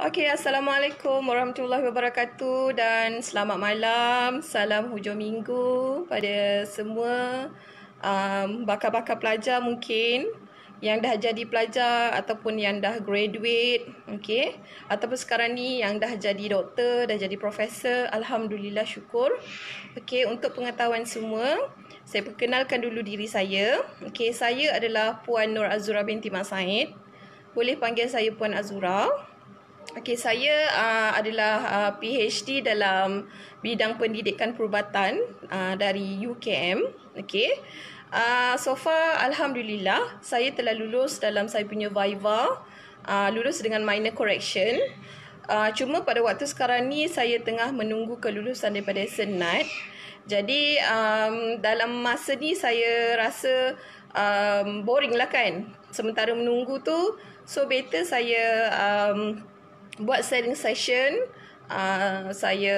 Okey, Assalamualaikum warahmatullahi wabarakatuh dan selamat malam. Salam hujung minggu pada semua bakal-bakal pelajar mungkin yang dah jadi pelajar ataupun yang dah graduate, okey, ataupun sekarang ni yang dah jadi doktor, dah jadi profesor. Alhamdulillah, syukur. Okey, untuk pengetahuan semua, saya perkenalkan dulu diri saya. Okey, saya adalah Puan Nur Azura binti Mak Said. Boleh panggil saya Puan Azura. Okey, saya adalah PhD dalam bidang pendidikan perubatan dari UKM. Okey. So far alhamdulillah saya telah lulus dalam saya punya Viva, lulus dengan minor correction. Cuma pada waktu sekarang ni saya tengah menunggu kelulusan daripada Senat. Jadi dalam masa ni saya rasa boring lah kan. Sementara menunggu tu, so better saya buat sharing session, saya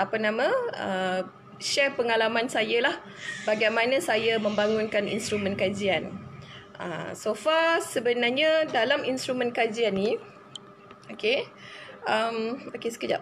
share pengalaman saya lah, bagaimana saya membangunkan instrumen kajian. So far sebenarnya dalam instrumen kajian ni, okey, sekejap.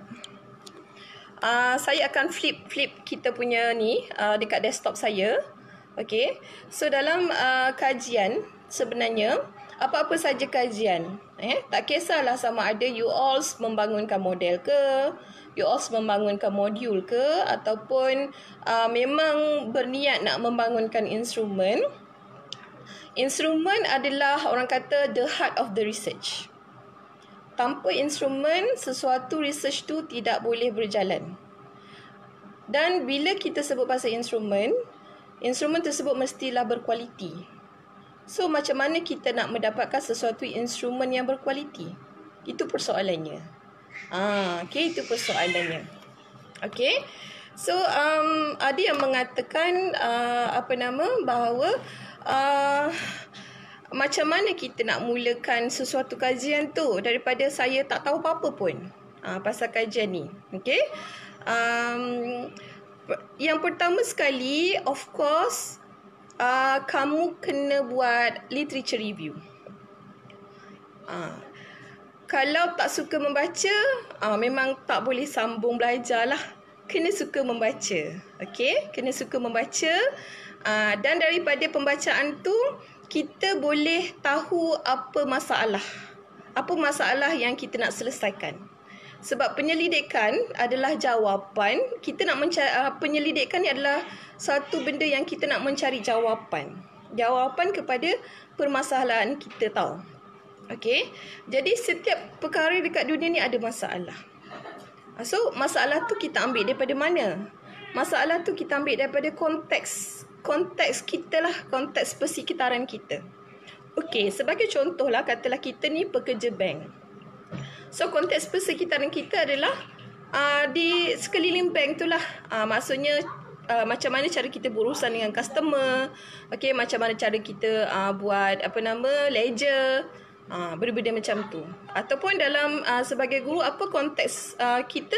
Saya akan flip kita punya ni dekat desktop saya. Okey. So dalam kajian sebenarnya apa-apa saja kajian, tak kisahlah sama ada you all membangunkan model ke, you all membangunkan modul ke, ataupun memang berniat nak membangunkan instrumen. Instrumen adalah orang kata the heart of the research. Tanpa instrumen, sesuatu research tu tidak boleh berjalan. Dan bila kita sebut pasal instrumen, instrumen tersebut mestilah berkualiti. So, macam mana kita nak mendapatkan sesuatu instrumen yang berkualiti? Itu persoalannya. Okey, itu persoalannya. Okey. So, ada yang mengatakan bahawa macam mana kita nak mulakan sesuatu kajian tu daripada saya tak tahu apa-apa pun pasal kajian ni. Okey. Yang pertama sekali, of course, kamu kena buat literature review. Kalau tak suka membaca, memang tak boleh sambung belajar lah. Kena suka membaca. Okey, kena suka membaca. Dan daripada pembacaan tu, kita boleh tahu apa masalah yang kita nak selesaikan. Sebab penyelidikan adalah jawapan. Kita nak mencari penyelidikan ni adalah satu benda yang kita nak mencari jawapan. Jawapan kepada permasalahan kita tahu. Okey. Jadi setiap perkara dekat dunia ni ada masalah. So masalah tu kita ambil daripada mana? Masalah tu kita ambil daripada konteks kita lah, konteks persekitaran kita. Okey, sebagai contohlah, katalah kita ni pekerja bank. So konteks persekitaran kita adalah di sekeliling bank tu lah. Maksudnya macam mana cara kita berurusan dengan customer, okey, macam mana cara kita buat ledger, benda-benda macam tu. Ataupun dalam sebagai guru, apa konteks kita,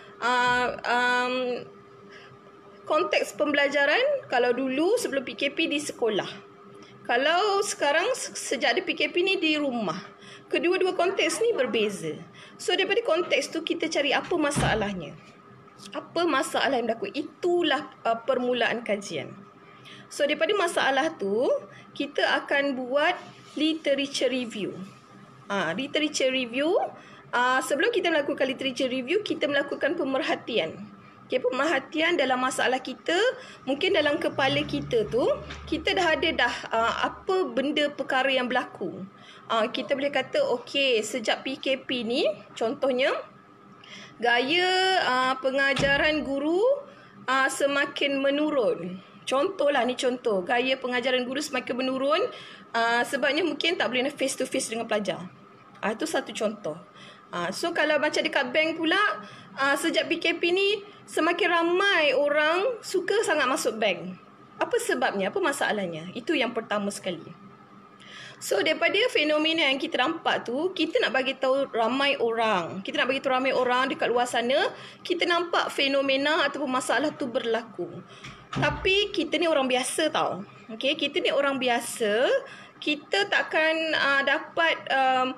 konteks pembelajaran kalau dulu sebelum PKP di sekolah. Kalau sekarang sejak ada PKP ni di rumah. Kedua-dua konteks ni berbeza. So daripada konteks tu kita cari apa masalahnya. Apa masalah yang berlaku? Itulah permulaan kajian. So daripada masalah tu kita akan buat literature review. Literature review, sebelum kita melakukan literature review, kita melakukan pemerhatian. Okay, pemerhatian dalam masalah kita. Mungkin dalam kepala kita tu, kita dah ada apa benda perkara yang berlaku. Kita boleh kata, okey, sejak PKP ni, contohnya, gaya pengajaran guru semakin menurun. Contohlah, ni contoh. Gaya pengajaran guru semakin menurun sebabnya mungkin tak boleh face to face dengan pelajar. Itu satu contoh. So kalau macam dekat bank pula, sejak PKP ni semakin ramai orang suka sangat masuk bank. Apa sebabnya? Apa masalahnya? Itu yang pertama sekali. So daripada fenomena yang kita nampak tu, kita nak bagi tahu ramai orang. Kita nak bagi tahu ramai orang dekat luar sana, kita nampak fenomena ataupun masalah tu berlaku. Tapi kita ni orang biasa tau. Okey, kita ni orang biasa, kita takkan dapat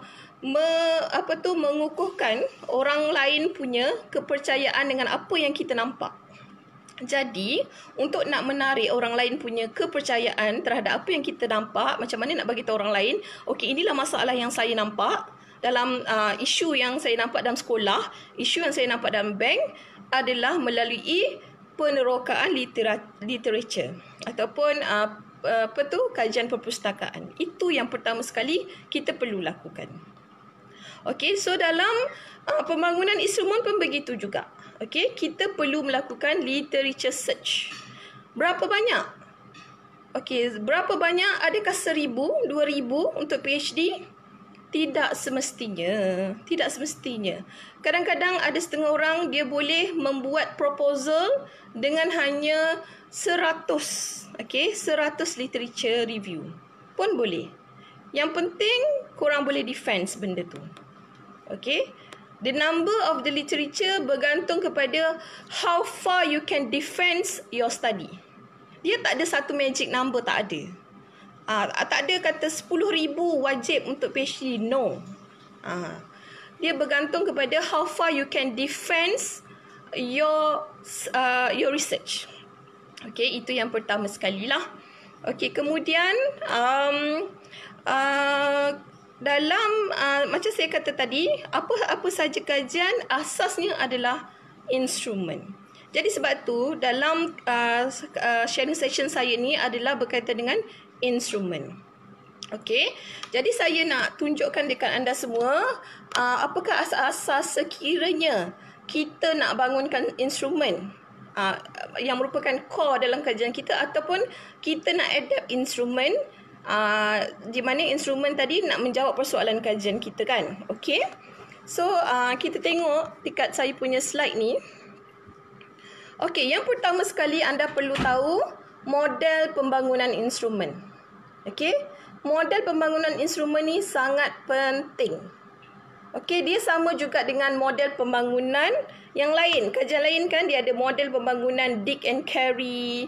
mengukuhkan orang lain punya kepercayaan dengan apa yang kita nampak. Jadi, untuk nak menarik orang lain punya kepercayaan terhadap apa yang kita nampak, macam mana nak bagi tahu orang lain, okey, inilah masalah yang saya nampak dalam isu yang saya nampak dalam sekolah, isu yang saya nampak dalam bank adalah melalui penerokaan literature ataupun kajian perpustakaan. Itu yang pertama sekali kita perlu lakukan. Okey, so dalam pembangunan instrumen pun begitu juga. Okey, kita perlu melakukan literature search. Berapa banyak? Okey, berapa banyak? Adakah 1,000, 2,000 untuk PhD? Tidak semestinya. Tidak semestinya. Kadang-kadang ada setengah orang dia boleh membuat proposal dengan hanya 100. Okey, 100 literature review pun boleh. Yang penting korang boleh defense benda tu. Okey, the number of the literature bergantung kepada how far you can defense your study. Dia tak ada satu magic number, tak ada. Tak ada kata 10,000 wajib untuk PhD, no. Dia bergantung kepada how far you can defense your research. Okey, itu yang pertama sekali lah. Okey, kemudian dalam macam saya kata tadi, apa saja kajian asasnya adalah instrumen. Jadi sebab tu dalam sharing session saya ni adalah berkaitan dengan instrumen. Okey, jadi saya nak tunjukkan dekat anda semua apakah asas-asas sekiranya kita nak bangunkan instrumen yang merupakan core dalam kajian kita, ataupun kita nak adapt instrumen di mana instrumen tadi nak menjawab persoalan kajian kita kan. Okey, so kita tengok dekat saya punya slide ni. Okey, yang pertama sekali anda perlu tahu model pembangunan instrumen. Okey, model pembangunan instrumen ni sangat penting. Okey, dia sama juga dengan model pembangunan yang lain. Kajian lain kan dia ada model pembangunan Dick and Carey,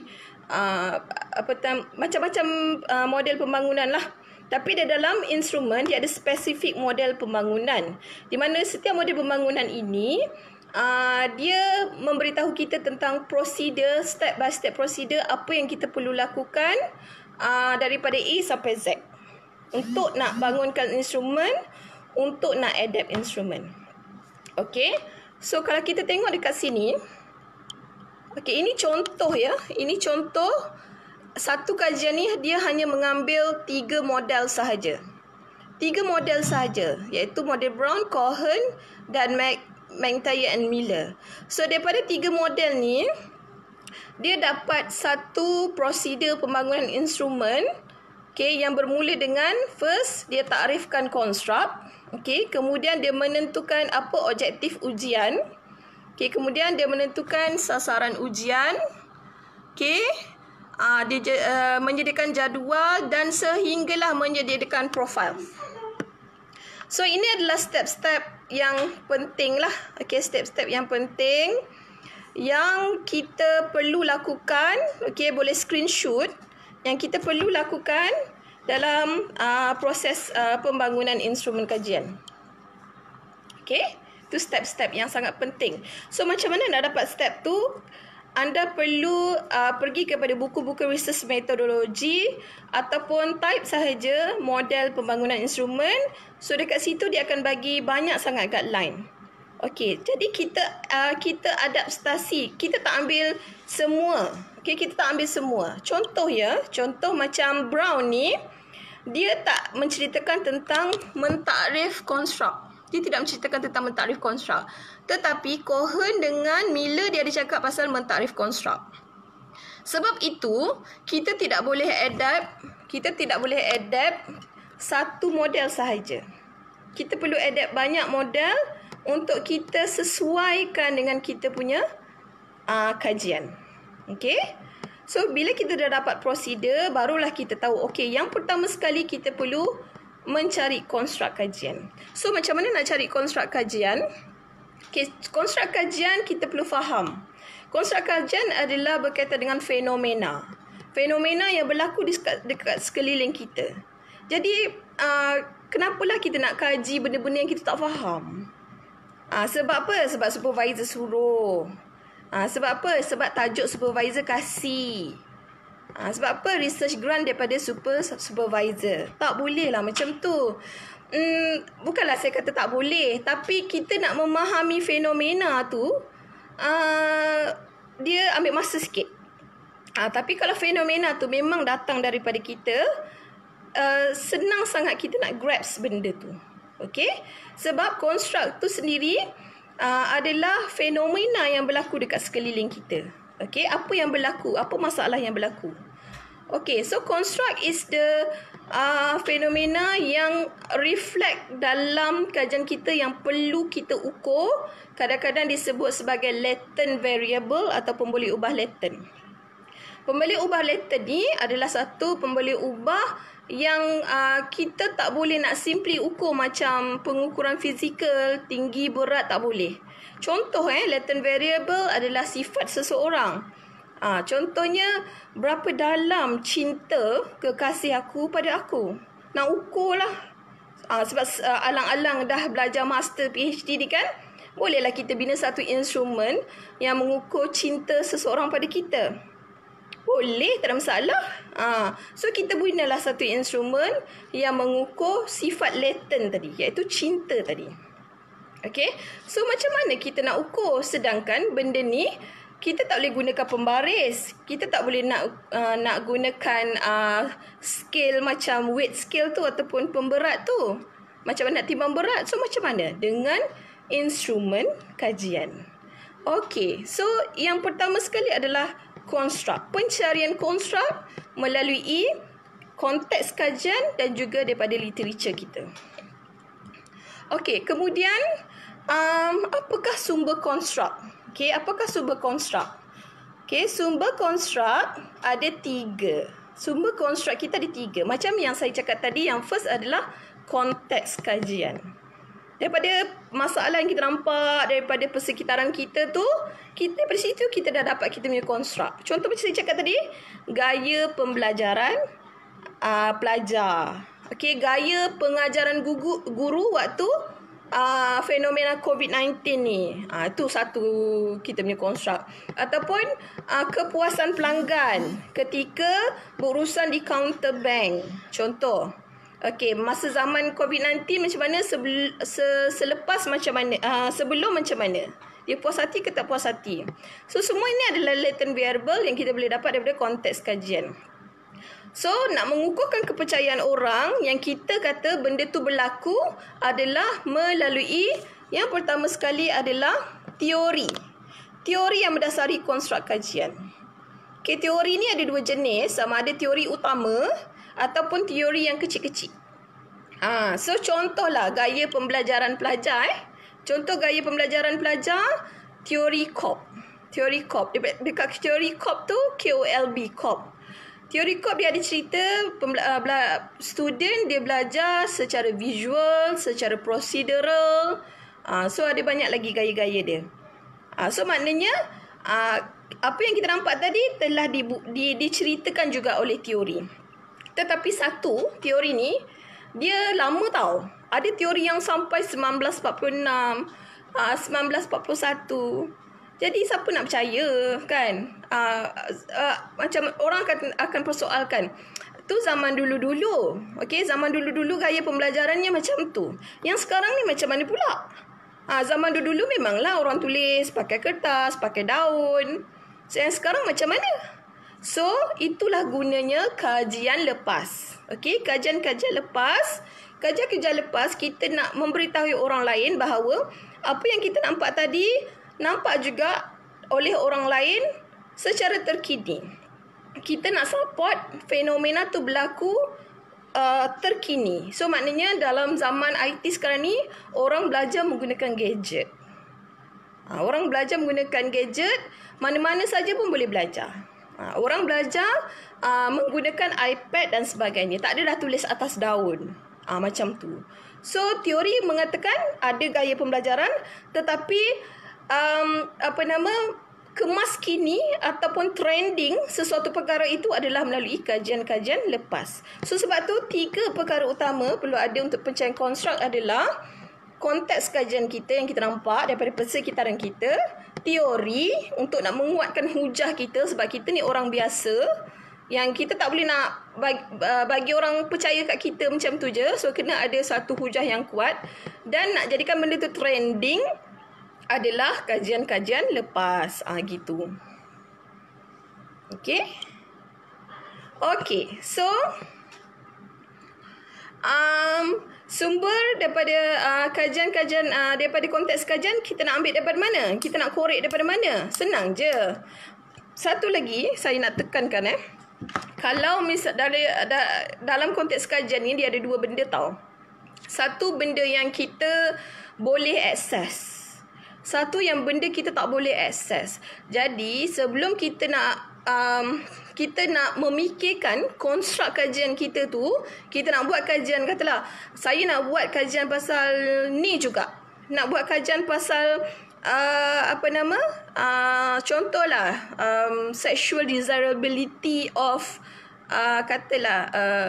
macam-macam model pembangunan lah. Tapi di dalam instrumen dia ada spesifik model pembangunan, di mana setiap model pembangunan ini dia memberitahu kita tentang prosedur, step by step prosedur apa yang kita perlu lakukan daripada A sampai Z untuk nak bangunkan instrumen, untuk nak adapt instrumen. Okey, so kalau kita tengok dekat sini, okey, ini contoh ya. Ini contoh satu kajian ni dia hanya mengambil 3 model sahaja. 3 model sahaja, iaitu model Brown, Cohen dan McIntyre and Miller. So daripada 3 model ni dia dapat satu prosedur pembangunan instrumen, okey, yang bermula dengan first dia takrifkan construct, okey, kemudian dia menentukan apa objektif ujian. Okey, kemudian dia menentukan sasaran ujian. Okey, dia menyediakan jadual dan sehinggalah menyediakan profil. So ini adalah step-step yang penting lah. Okey, step-step yang penting yang kita perlu lakukan. Okey, boleh screenshot yang kita perlu lakukan dalam proses pembangunan instrumen kajian. Okey, itu step-step yang sangat penting. So macam mana nak dapat step tu? Anda perlu pergi kepada buku-buku research metodologi ataupun type sahaja model pembangunan instrumen. So dekat situ dia akan bagi banyak sangat guideline. Okey, jadi kita adaptasi. Kita tak ambil semua. Okey, kita tak ambil semua. Contoh ya, contoh macam Brown ni, dia tak menceritakan tentang mentakrif construct. Dia tidak menceritakan tentang mentakrif construct. Tetapi Cohen dengan Miller dia ada cakap pasal mentakrif construct. Sebab itu kita tidak boleh adapt satu model sahaja. Kita perlu adapt banyak model untuk kita sesuaikan dengan kita punya kajian. Okey? So bila kita dah dapat prosedur, barulah kita tahu okey, yang pertama sekali kita perlu mencari konstruk kajian. So macam mana nak cari konstruk kajian? Okay, konstruk kajian kita perlu faham. Konstruk kajian adalah berkaitan dengan fenomena. Fenomena yang berlaku dekat sekeliling kita. Jadi Kenapalah kita nak kaji benda-benda yang kita tak faham? Sebab apa? Sebab supervisor suruh. Sebab apa? Sebab tajuk supervisor kasih. Sebab apa? Research grant daripada supervisor. Tak boleh lah macam tu. Bukanlah saya kata tak boleh, tapi kita nak memahami fenomena tu, dia ambil masa sikit. Tapi kalau fenomena tu memang datang daripada kita, senang sangat kita nak grasp benda tu. Okey? Sebab construct tu sendiri adalah fenomena yang berlaku dekat sekeliling kita. Okey, apa yang berlaku? Apa masalah yang berlaku? Okey, so construct is the fenomena yang reflect dalam kajian kita yang perlu kita ukur. Kadang-kadang disebut sebagai latent variable ataupun boleh ubah latent. Pemboleh ubah latent ni adalah satu pemboleh ubah yang kita tak boleh nak simply ukur macam pengukuran fizikal, tinggi, berat, tak boleh. Contoh latent variable adalah sifat seseorang. Contohnya, berapa dalam cinta kekasih aku pada aku. Nak ukur lah. Sebab alang-alang dah belajar master PhD ni kan, bolehlah kita bina satu instrumen yang mengukur cinta seseorang pada kita. Boleh, tak ada masalah. So, kita binalah satu instrumen yang mengukur sifat latent tadi, iaitu cinta tadi. Okay? So, macam mana kita nak ukur? Sedangkan benda ni, kita tak boleh gunakan pembaris. Kita tak boleh nak gunakan scale macam weight scale tu ataupun pemberat tu. Macam mana nak timbang berat? So, macam mana? Dengan instrumen kajian. Okay, so yang pertama sekali adalah construct. Pencarian construct melalui konteks kajian dan juga daripada literature kita. Okey, kemudian apakah sumber construct? Okey, apakah sumber construct? Okey, sumber construct ada 3. Sumber construct kita ada 3. Macam yang saya cakap tadi, yang first adalah konteks kajian. Daripada masalah yang kita nampak, daripada persekitaran kita tu, kita dari situ kita dah dapat kita punya construct. Contoh macam saya cakap tadi, gaya pembelajaran pelajar. Okey, gaya pengajaran guru waktu fenomena COVID-19 ni. Itu satu kita punya construct. Ataupun kepuasan pelanggan ketika berurusan di counter bank. Contoh. Okey, masa zaman COVID-19 macam mana, selepas macam mana, sebelum macam mana. Dia puas hati ke tak puas hati. So, semua ini adalah latent variable yang kita boleh dapat daripada konteks kajian. So, nak mengukurkan kepercayaan orang yang kita kata benda tu berlaku adalah melalui, yang pertama sekali adalah teori. Teori yang berdasari konstruk kajian. Okay, teori ni ada 2 jenis, sama ada teori utama ataupun teori yang kecil-kecil. So contohlah gaya pembelajaran pelajar. Contoh gaya pembelajaran pelajar, teori COP. Teori COP. Dekat teori COP tu, KOLB, COP. Teori COP dia ada cerita student dia belajar secara visual, secara procedural. So ada banyak lagi gaya-gaya dia. So maknanya apa yang kita nampak tadi telah diceritakan juga oleh teori. Tetapi satu teori ni dia lama tau. Ada teori yang sampai 1946, 1941. Jadi siapa nak percaya kan? Macam orang akan persoalkan. Tu zaman dulu-dulu. Okey, zaman dulu-dulu gaya pembelajarannya macam tu. Yang sekarang ni macam mana pula? Zaman dulu-dulu memanglah orang tulis pakai kertas, pakai daun. So, yang sekarang macam mana? So, itulah gunanya kajian lepas. Okey, kajian-kajian lepas. Kajian-kajian lepas, kita nak memberitahu orang lain bahawa apa yang kita nampak tadi, nampak juga oleh orang lain secara terkini. Kita nak support fenomena tu berlaku terkini. So, maknanya dalam zaman IT sekarang ni, orang belajar menggunakan gadget. Orang belajar menggunakan gadget, mana-mana saja pun boleh belajar. Orang belajar menggunakan iPad dan sebagainya. Tak ada dah tulis atas daun. Macam tu. So, teori mengatakan ada gaya pembelajaran, tetapi kemas kini ataupun trending sesuatu perkara itu adalah melalui kajian-kajian lepas. So sebab tu 3 perkara utama perlu ada untuk pencahayaan konstruk adalah konteks kajian kita yang kita nampak daripada persekitaran kita, teori untuk nak menguatkan hujah kita sebab kita ni orang biasa yang kita tak boleh nak bagi orang percaya kat kita macam tu je. So kena ada satu hujah yang kuat, dan nak jadikan benda tu trending adalah kajian-kajian lepas. Gitu. Okay. So sumber daripada kajian-kajian daripada konteks kajian kita nak ambil daripada mana? Kita nak korek daripada mana? Senang je. Satu lagi saya nak tekankan kalau misal dalam konteks kajian ni dia ada 2 benda tau. Satu benda yang kita boleh akses. Satu yang benda kita tak boleh akses. Jadi sebelum kita nak memikirkan konstruk kajian kita tu, kita nak buat kajian, katalah saya nak buat kajian pasal ni juga. Nak buat kajian pasal contohlah sexual desirability of katalah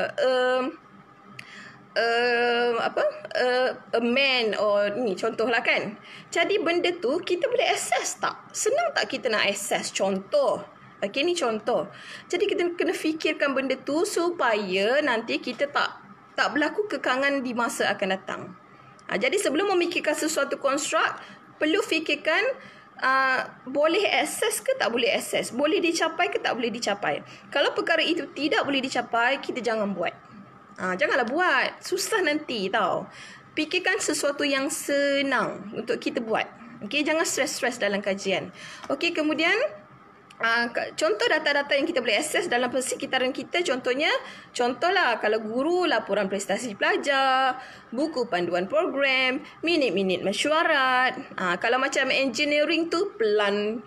a man or ni contohlah kan. Jadi benda tu kita boleh akses tak? Senang tak kita nak akses? Contoh. Okey, ni contoh. Jadi kita kena fikirkan benda tu supaya nanti kita tak berlaku kekangan di masa akan datang. Jadi sebelum memikirkan sesuatu konstruk, perlu fikirkan boleh akses ke tak boleh akses? Boleh dicapai ke tak boleh dicapai? Kalau perkara itu tidak boleh dicapai, kita jangan buat. Janganlah buat. Susah nanti tau. Fikirkan sesuatu yang senang untuk kita buat. Okey, jangan stres-stres dalam kajian. Okey, kemudian contoh data-data yang kita boleh akses dalam persekitaran kita, contohlah kalau guru, laporan prestasi pelajar, buku panduan program, minit-minit mesyuarat. Kalau macam engineering tu pelan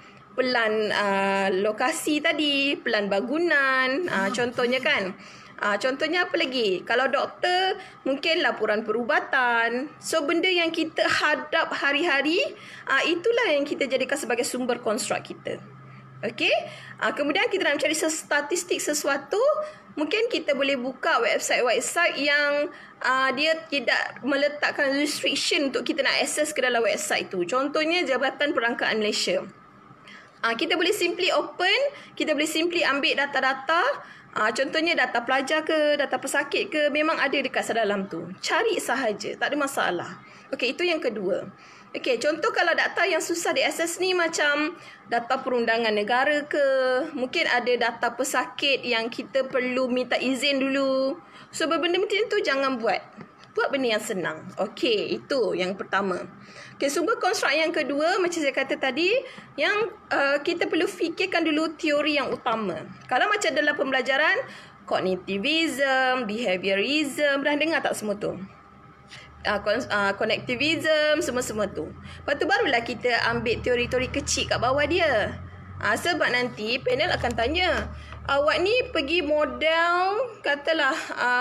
lokasi tadi, pelan bangunan, contohnya kan. Contohnya apa lagi? Kalau doktor, mungkin laporan perubatan. So benda yang kita hadap hari-hari, itulah yang kita jadikan sebagai sumber konstruk kita. Okey, kemudian kita nak mencari statistik sesuatu, mungkin kita boleh buka website yang dia tidak meletakkan restriction untuk kita nak akses ke dalam website tu. Contohnya Jabatan Perangkaan Malaysia. Kita boleh simply open, kita boleh simply ambil data-data, contohnya data pelajar ke, data pesakit ke, memang ada dekat dalam tu. Cari sahaja, tak ada masalah. Okey, itu yang kedua. Okey, contoh kalau data yang susah diakses ni macam data perundangan negara ke, mungkin ada data pesakit yang kita perlu minta izin dulu. So benda macam tu jangan buat. Buat benda yang senang. Okey, itu yang pertama. Okey, sumber konstruk yang kedua macam saya kata tadi, yang kita perlu fikirkan dulu teori yang utama. Kalau macam dalam pembelajaran kognitivism, behaviorism, pernah dengar tak semua tu? Connectivism, semua-semua tu. Lepas tu barulah kita ambil teori-teori kecil kat bawah dia. Sebab nanti panel akan tanya, awak ni pergi model, katalah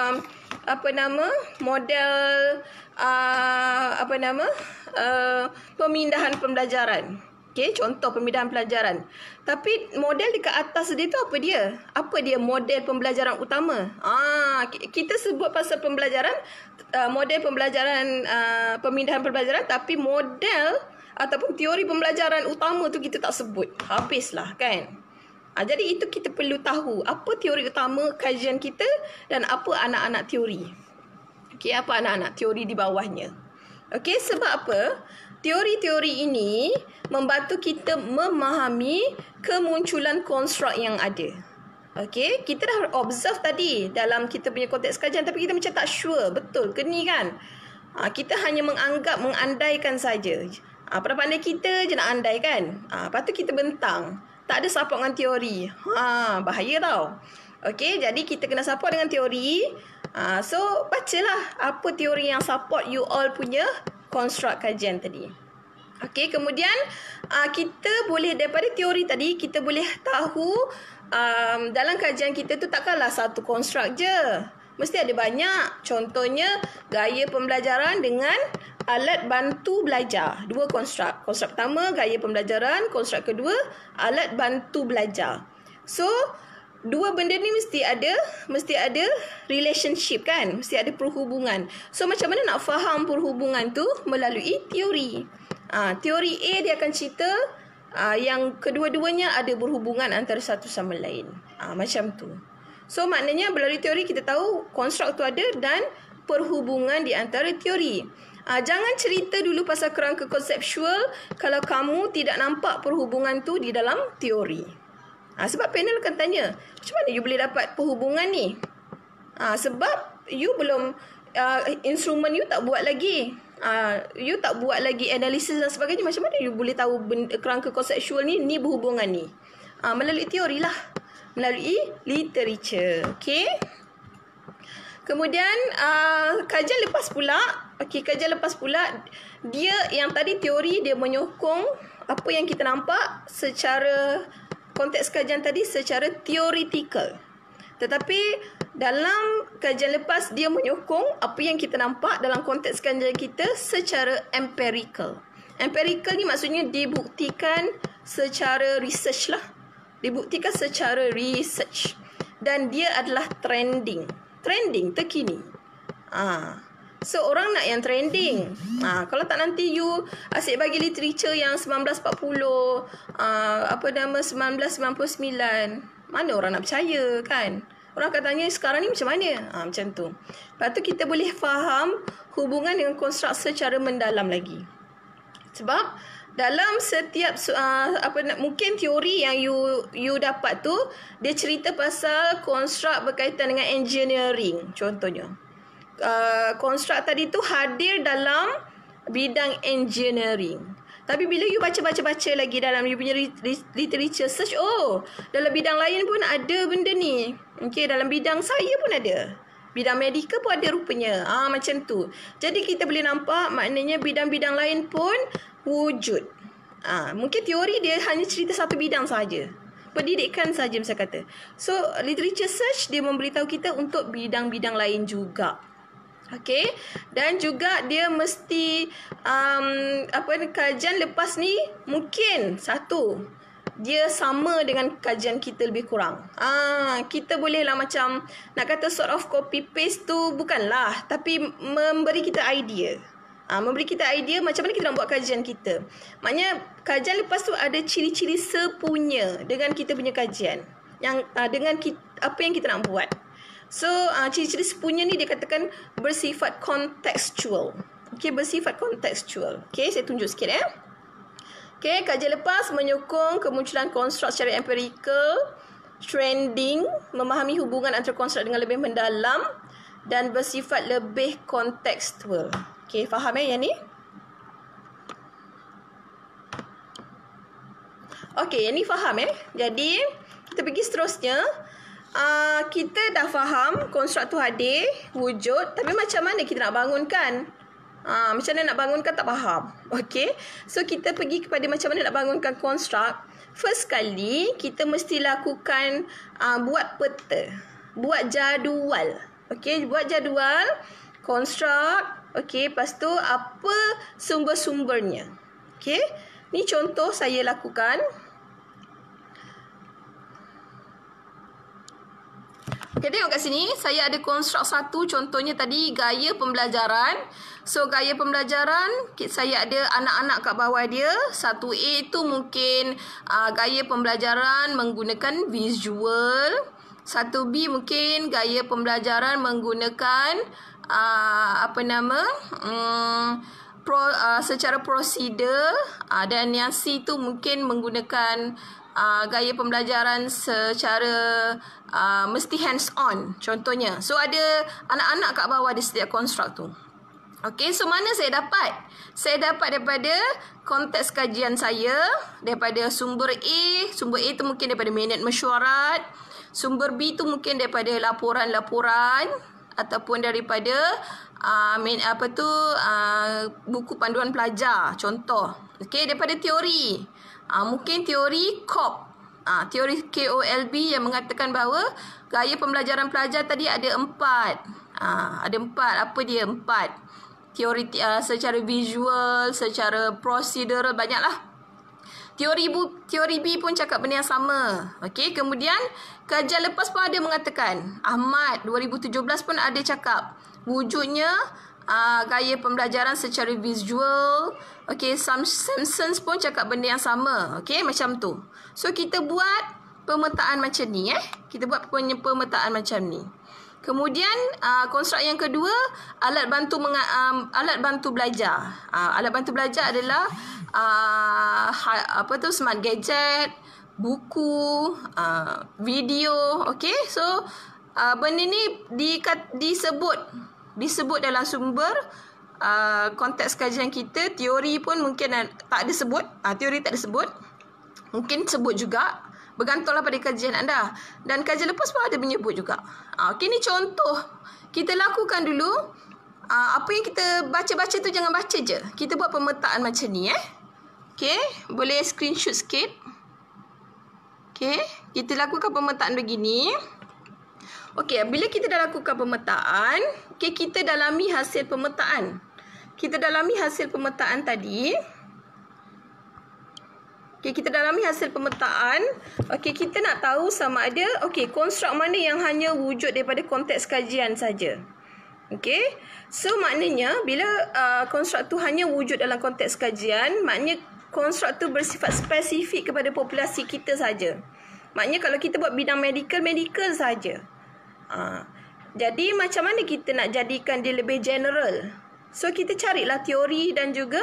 pemindahan pembelajaran. Okey, contoh pemindahan pelajaran. Tapi model dekat atas dia tu apa dia? Apa dia model pembelajaran utama? Kita sebut pasal pembelajaran, model pembelajaran, pemindahan pembelajaran, tapi model ataupun teori pembelajaran utama tu kita tak sebut. Habislah kan? Jadi itu kita perlu tahu apa teori utama kajian kita dan apa anak-anak teori. Okey, apa anak-anak teori di bawahnya. Okey, sebab apa? Teori-teori ini membantu kita memahami kemunculan konstruk yang ada. Okey, kita dah observe tadi dalam kita punya konteks kajian, tapi kita macam tak sure betul ke ni kan. Kita hanya mengandaikan saja. Pada pandai kita je nak andai kan. Lepas tu kita bentang. Tak ada support dengan teori. Bahaya tau. Okey, jadi kita kena support dengan teori. So, bacalah apa teori yang support you all punya konstruk kajian tadi. Okey, kemudian kita boleh daripada teori tadi, kita boleh tahu dalam kajian kita tu takkanlah satu konstruk je. Mesti ada banyak. Contohnya gaya pembelajaran dengan alat bantu belajar. Dua konstruk. Konstruk pertama gaya pembelajaran, konstruk kedua alat bantu belajar. So dua benda ni mesti ada relationship kan? Mesti ada perhubungan. So macam mana nak faham perhubungan tu? Melalui teori. Teori A dia akan cerita yang kedua-duanya ada berhubungan antara satu sama lain. Macam tu. So maknanya melalui teori kita tahu konstruk tu ada dan perhubungan di antara teori. Jangan cerita dulu pasal kerangka konseptual kalau kamu tidak nampak perhubungan tu di dalam teori. Sebab panel akan tanya, macam mana you boleh dapat perhubungan ni? Sebab you belum, instrumen you tak buat lagi. You tak buat lagi analisis dan sebagainya. Macam mana you boleh tahu kerangka konseptual ni berhubungan ni? Melalui teori lah. Melalui literature. Okay. Kemudian kajian lepas pula. Kajian lepas pula. Dia yang tadi teori dia menyokong apa yang kita nampak secara konteks kajian tadi secara teoretikal. Tetapi dalam kajian lepas dia menyokong apa yang kita nampak dalam konteks kajian kita secara empirical. Empirical ni maksudnya dibuktikan secara research lah. Dibuktikan secara research. Dan dia adalah trending. Trending, terkini. So orang nak yang trending. Kalau tak nanti you asyik bagi literature yang 1940, 1999. Mana orang nak percaya kan? Orang akan tanya sekarang ni macam mana? Macam tu. Lepas tu kita boleh faham hubungan dengan konstruk secara mendalam lagi. Sebab dalam setiap mungkin teori yang you dapat tu dia cerita pasal konstruk berkaitan dengan engineering contohnya. Konstruk tadi tu hadir dalam bidang engineering. Tapi bila you baca lagi dalam you punya literature search, dalam bidang lain pun ada benda ni. Okay, dalam bidang saya pun ada. Bidang medical pun ada rupanya. Macam tu. Jadi kita boleh nampak maknanya bidang-bidang lain pun wujud. Mungkin teori dia hanya cerita satu bidang saja. Pendidikan saja saya kata. So literature search dia memberitahu kita untuk bidang-bidang lain juga. Okey, dan juga dia mesti kajian lepas ni mungkin satu dia sama dengan kajian kita lebih kurang. Kita bolehlah macam nak kata sort of copy paste tu bukanlah, tapi memberi kita idea. Memberi kita idea macam mana kita nak buat kajian kita. Maknanya kajian lepas tu ada ciri-ciri sepunya dengan kita punya kajian. Yang dengan apa yang kita nak buat. So ciri-ciri sepunya ni dia katakan bersifat kontekstual. Okey, bersifat kontekstual. Okey, saya tunjuk sikit Okey, kajian lepas menyokong kemunculan konstruk secara empirical, trending, memahami hubungan antara konstruk dengan lebih mendalam dan bersifat lebih kontekstual. Okey, faham yang ni? Okey, yang ni faham Jadi kita pergi seterusnya. Kita dah faham konstruk tu hadir, wujud, tapi macam mana kita nak bangunkan? Macam mana nak bangunkan tak faham. Okey. So kita pergi kepada macam mana nak bangunkan konstruk. First kali kita mesti lakukan buat peta, buat jadual. Okey, buat jadual konstruk. Okey, lepas tu apa sumber-sumbernya. Okey. Ni contoh saya lakukan. Okay, tengok kat sini. Saya ada konstruk satu. Contohnya tadi gaya pembelajaran. So, gaya pembelajaran. Saya ada anak-anak kat bawah dia. 1A tu mungkin gaya pembelajaran menggunakan visual. 1B mungkin gaya pembelajaran menggunakan secara prosedur. Dan yang C tu mungkin menggunakan gaya pembelajaran secara mesti hands on contohnya. So ada anak-anak kat bawah di setiap konstruk tu. Okey, so mana saya dapat? Saya dapat daripada konteks kajian saya, daripada sumber A. Sumber A tu mungkin daripada minit mesyuarat. Sumber B tu mungkin daripada laporan-laporan ataupun daripada buku panduan pelajar contoh. Okey, daripada teori. Mungkin teori COP. Teori KOLB yang mengatakan bahawa gaya pembelajaran pelajar tadi ada 4. Ada 4. Apa dia 4? Teori secara visual, secara procedural, banyaklah. Teori B pun cakap benda yang sama. Okey, kemudian kajian lepas pun ada mengatakan, Ahmad 2017 pun ada cakap wujudnya gaya pembelajaran secara visual. Okey, Simpson pun cakap benda yang sama. Okey, macam tu. So kita buat pemetaan macam ni Kita buat pemetaan macam ni. Kemudian konstruk yang kedua, alat bantu belajar. Alat bantu belajar adalah smart gadget, buku, video. Okey, so benda ni disebut dalam sumber konteks kajian kita. Teori pun mungkin tak ada sebut. Teori tak ada sebut. Mungkin sebut juga. Bergantunglah pada kajian anda. Dan kajian lepas pun ada menyebut juga. Okey, ni contoh. Kita lakukan dulu. Apa yang kita baca-baca tu jangan baca je. Kita buat pemetaan macam ni Okey, boleh screenshot sikit. Okey, kita lakukan pemetaan begini. Okey, bila kita dah lakukan pemetaan, kita dalami hasil pemetaan. Kita dalami hasil pemetaan tadi. Kita dalami hasil pemetaan. Kita nak tahu sama ada konstruk mana yang hanya wujud daripada konteks kajian saja. So maknanya bila konstruk tu hanya wujud dalam konteks kajian, maknanya konstruk tu bersifat spesifik kepada populasi kita saja. Maknanya kalau kita buat bidang medical saja. Jadi macam mana kita nak jadikan dia lebih general? So kita carilah teori dan juga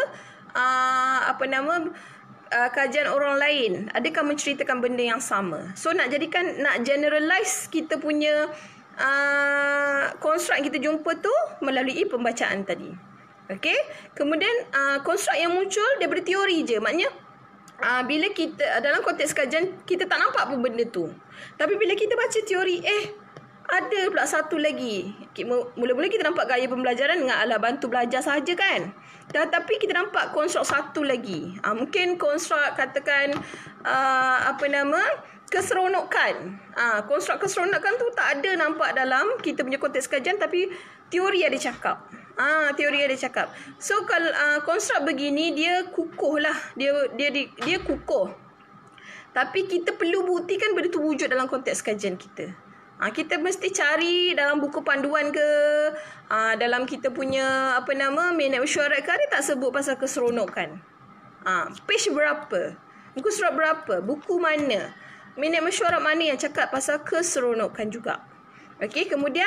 kajian orang lain. Adakah menceritakan benda yang sama? So nak generalize kita punya konstruk yang kita jumpa tu melalui pembacaan tadi. Okey. Kemudian konstruk yang muncul daripada teori je. Maknanya bila kita dalam konteks kajian kita tak nampak pun benda tu. Tapi bila kita baca teori, ada pula satu lagi. Mula-mula kita nampak gaya pembelajaran dengan alat bantu belajar sahaja kan. Tapi kita nampak konstruk satu lagi. Mungkin konstruk katakan keseronokan. Konstruk keseronokan tu tak ada nampak dalam kita punya konteks kajian, tapi teori ada cakap. Teori ada cakap. So kalau konstruk begini dia kukuh lah. Dia kukuh. Tapi kita perlu buktikan benda tu wujud dalam konteks kajian kita. Kita mesti cari dalam buku panduan ke, dalam kita punya minat mesyuarat ke, ada tak sebut pasal keseronokan. Page berapa, muka surat berapa, buku mana, minat mesyuarat mana yang cakap pasal keseronokan juga. Okey, kemudian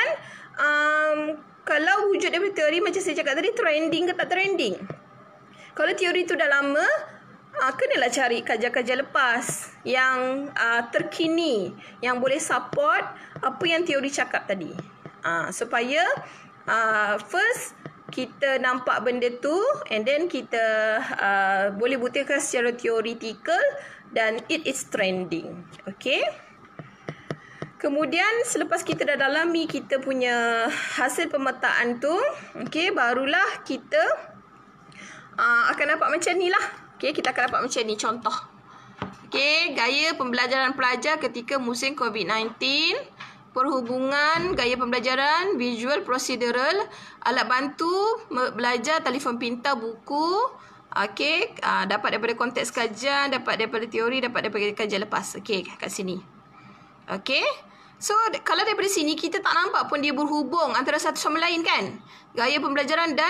kalau wujud daripada teori macam saya cakap tadi, trending ke tak trending. Kalau teori tu dah lama, kenalah cari kajian-kajian lepas yang terkini, yang boleh support apa yang teori cakap tadi. Supaya first kita nampak benda tu, and then kita boleh buktikan secara teoretikal dan it is trending. Okey. Kemudian selepas kita dah dalami kita punya hasil pemetaan tu, okey, barulah kita akan dapat macam ni lah. Okey, kita akan dapat macam ni contoh. Okey, gaya pembelajaran pelajar ketika musim COVID-19, perhubungan, gaya pembelajaran, visual, procedural, alat bantu belajar, telefon pintar, buku. Okey, dapat daripada konteks kajian, dapat daripada teori, dapat daripada kajian lepas. Okey, kat sini. Okey. So, kalau daripada sini kita tak nampak pun dia berhubung antara satu sama lain kan? Gaya pembelajaran dan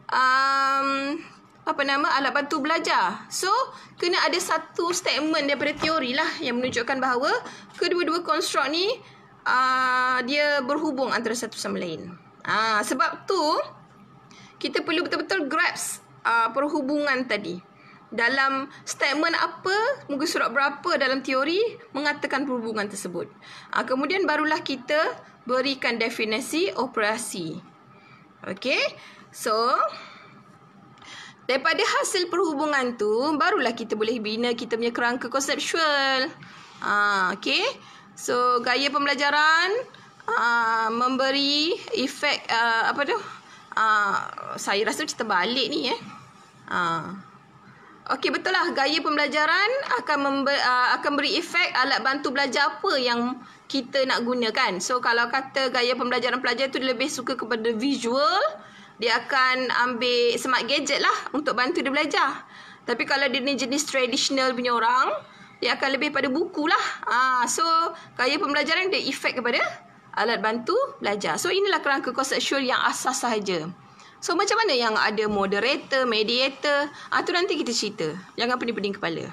alat bantu belajar. So, kena ada satu statement daripada teori lah yang menunjukkan bahawa kedua-dua konstruk ni dia berhubung antara satu sama lain. Sebab tu kita perlu betul-betul grasp perhubungan tadi. Dalam statement apa, muka surat berapa dalam teori mengatakan perhubungan tersebut. Kemudian barulah kita berikan definisi operasi. Okey. So, daripada hasil perhubungan tu, barulah kita boleh bina kita punya kerangka konseptual. Okey. So, gaya pembelajaran memberi efek saya rasa cerita balik ni Okey, betul lah. Gaya pembelajaran akan beri efek alat bantu belajar apa yang kita nak gunakan. So, kalau kata gaya pembelajaran pelajar tu dia lebih suka kepada visual, dia akan ambil smart gadget lah untuk bantu dia belajar. Tapi kalau dia ni jenis traditional punya orang, dia akan lebih pada buku lah. So, gaya pembelajaran dia efek kepada alat bantu belajar. So, inilah kerangka konseptual yang asas sahaja. So, macam mana yang ada moderator, mediator? Tu nanti kita cerita. Jangan pening-pening kepala.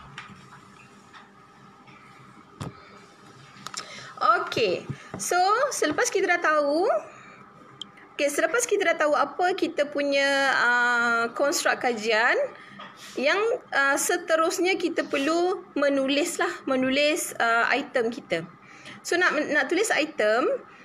Okey. So, selepas kita dah tahu apa kita punya konstruk kajian, yang seterusnya kita perlu menulis item kita. So, nak tulis item,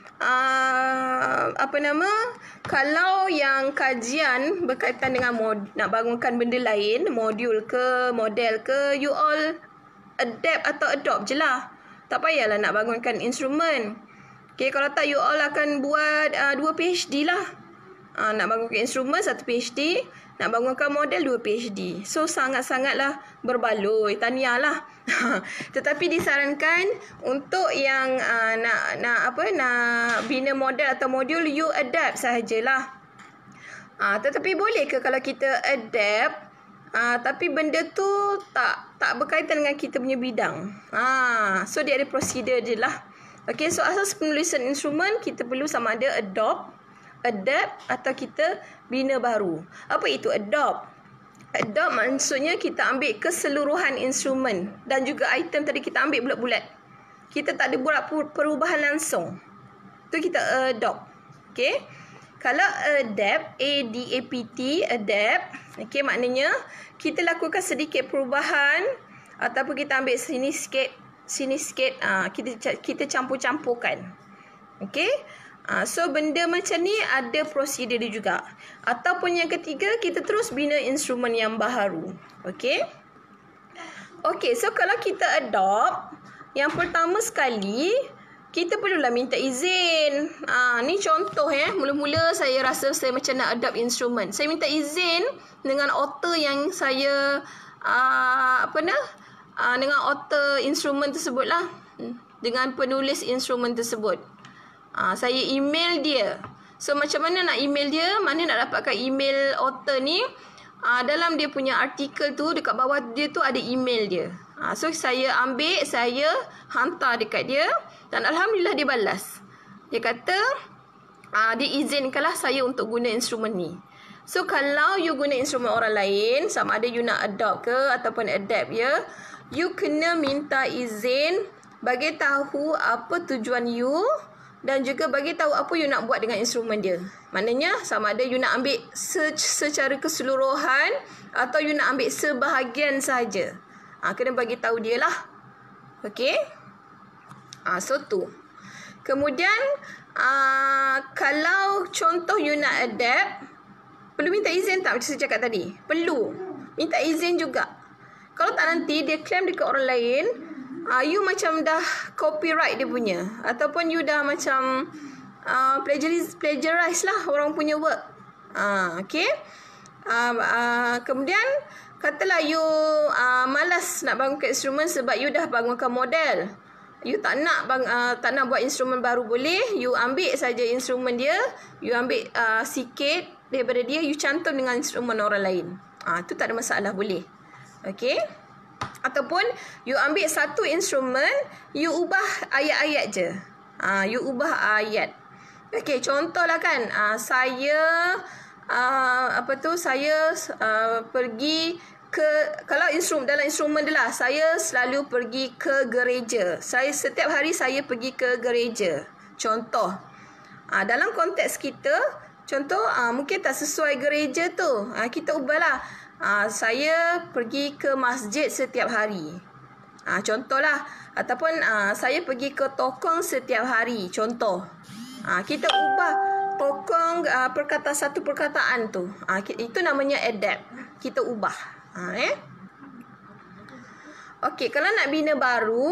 kalau yang kajian berkaitan dengan nak bangunkan benda lain, modul ke, model ke, you all adapt atau adopt je lah. Tak payahlah nak bangunkan instrumen. Okay, kalau tak you all akan buat 2 PhD lah. Nak bangunkan instrumen 1 PhD, nak bangunkan model 2 PhD. So sangat-sangatlah berbaloi, tahniah lah. Tetapi disarankan untuk yang nak bina model atau modul, you adapt sahajalah. Tetapi boleh ke kalau kita adapt tapi benda tu tak berkaitan dengan kita punya bidang? So dia ada prosedur je lah. Okay, so asas penulisan instrumen kita perlu sama ada adapt atau kita bina baru. Apa itu adopt? Adopt maksudnya kita ambil keseluruhan instrumen dan juga item tadi kita ambil bulat-bulat. Kita tak ada buat perubahan langsung. Tu kita adopt. Okay. Kalau adapt, A-D-A-P-T, adapt. Okay, maknanya kita lakukan sedikit perubahan ataupun kita ambil sini sikit, kita campur-campurkan. Okay. So, benda macam ni ada prosedur dia juga. Ataupun yang ketiga, kita terus bina instrumen yang baharu. Okay. Okay, so kalau kita adopt, yang pertama sekali, kita perlulah minta izin. Ni contoh mula-mula saya rasa saya macam nak adopt instrumen. Saya minta izin dengan author yang saya, dengan author instrumen tersebut lah. Dengan penulis instrumen tersebut. Saya email dia. So, macam mana nak email dia? Mana nak dapatkan email author ni? Dalam dia punya artikel tu, dekat bawah dia tu ada email dia. So, saya ambil, saya hantar dekat dia. Dan Alhamdulillah dia balas. Dia kata, dia izinkanlah saya untuk guna instrumen ni. So, kalau you guna instrumen orang lain, sama ada you nak adopt ke ataupun adapt ya, you kena minta izin, bagi tahu apa tujuan you, dan juga bagi tahu apa you nak buat dengan instrumen dia. Maknanya sama ada you nak ambil secara keseluruhan atau you nak ambil sebahagian saja. Kena bagi tahu dia lah. Okey. So tu. Kemudian kalau contoh you nak adapt, perlu minta izin tak macam saya cakap tadi? Perlu. Minta izin juga. Kalau tak nanti dia claim dekat orang lain, you macam dah copyright dia punya. Ataupun you dah macam plagiarize lah orang punya work. Okay. Kemudian, katalah you malas nak bangunkan instrumen sebab you dah bangunkan model. You tak nak buat instrumen baru boleh. You ambil saja instrumen dia. You ambil sikit daripada dia. You cantum dengan instrumen orang lain. Tu tak ada masalah, boleh. Okay. Ataupun you ambil satu instrumen, you ubah ayat-ayat je. You ubah ayat. Okey, contohlah kan, saya pergi ke, kalau dalam instrumen dia lah, saya selalu pergi ke gereja. Setiap hari saya pergi ke gereja. Contoh. Dalam konteks kita, contoh mungkin tak sesuai gereja tu. Kita ubahlah. Saya pergi ke masjid setiap hari. Contohlah. Ataupun saya pergi ke tokong setiap hari. Contoh. Kita ubah tokong satu perkataan tu. Itu namanya adapt. Kita ubah. Okey, kalau nak bina baru,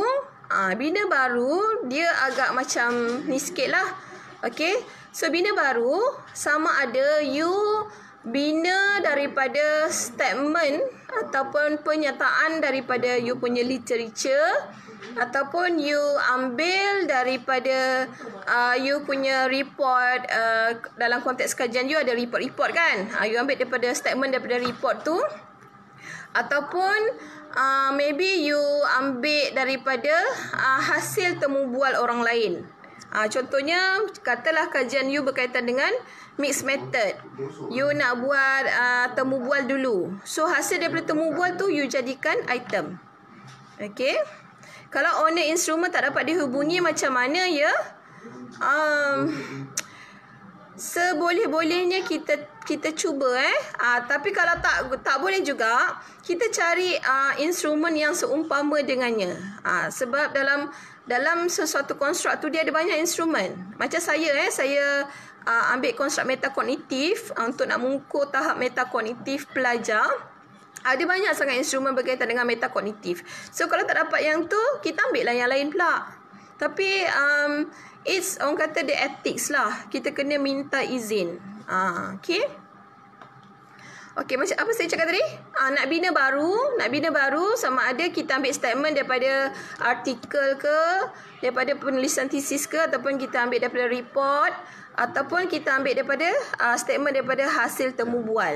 dia agak macam ni sikit lah. Okey. So, bina baru sama ada you bina daripada statement ataupun pernyataan daripada you punya literature, ataupun you ambil daripada you punya report. Dalam konteks kajian you ada report-report kan, you ambil daripada statement daripada report tu, ataupun maybe you ambil daripada hasil temu bual orang lain. Contohnya, katalah kajian you berkaitan dengan mixed method. You nak buat temu bual dulu. So, hasil daripada temu bual tu, you jadikan item. Okay. Kalau owner instrument tak dapat dihubungi, macam mana ya? Seboleh-bolehnya kita cuba tapi kalau tak boleh juga, kita cari instrumen yang seumpama dengannya. Sebab dalam sesuatu konstruk tu dia ada banyak instrumen. Macam saya ambil konstruk metakognitif untuk nak mengukur tahap metakognitif pelajar. Ada banyak sangat instrumen berkaitan dengan metakognitif. So kalau tak dapat yang tu, kita ambil lah yang lain pula. Tapi it's orang kata the ethics lah. Kita kena minta izin. Okay. Okey, macam apa saya cakap tadi? Nak bina baru sama ada kita ambil statement daripada artikel ke, daripada penulisan tesis ke, ataupun kita ambil daripada report, ataupun kita ambil daripada statement daripada hasil temu bual.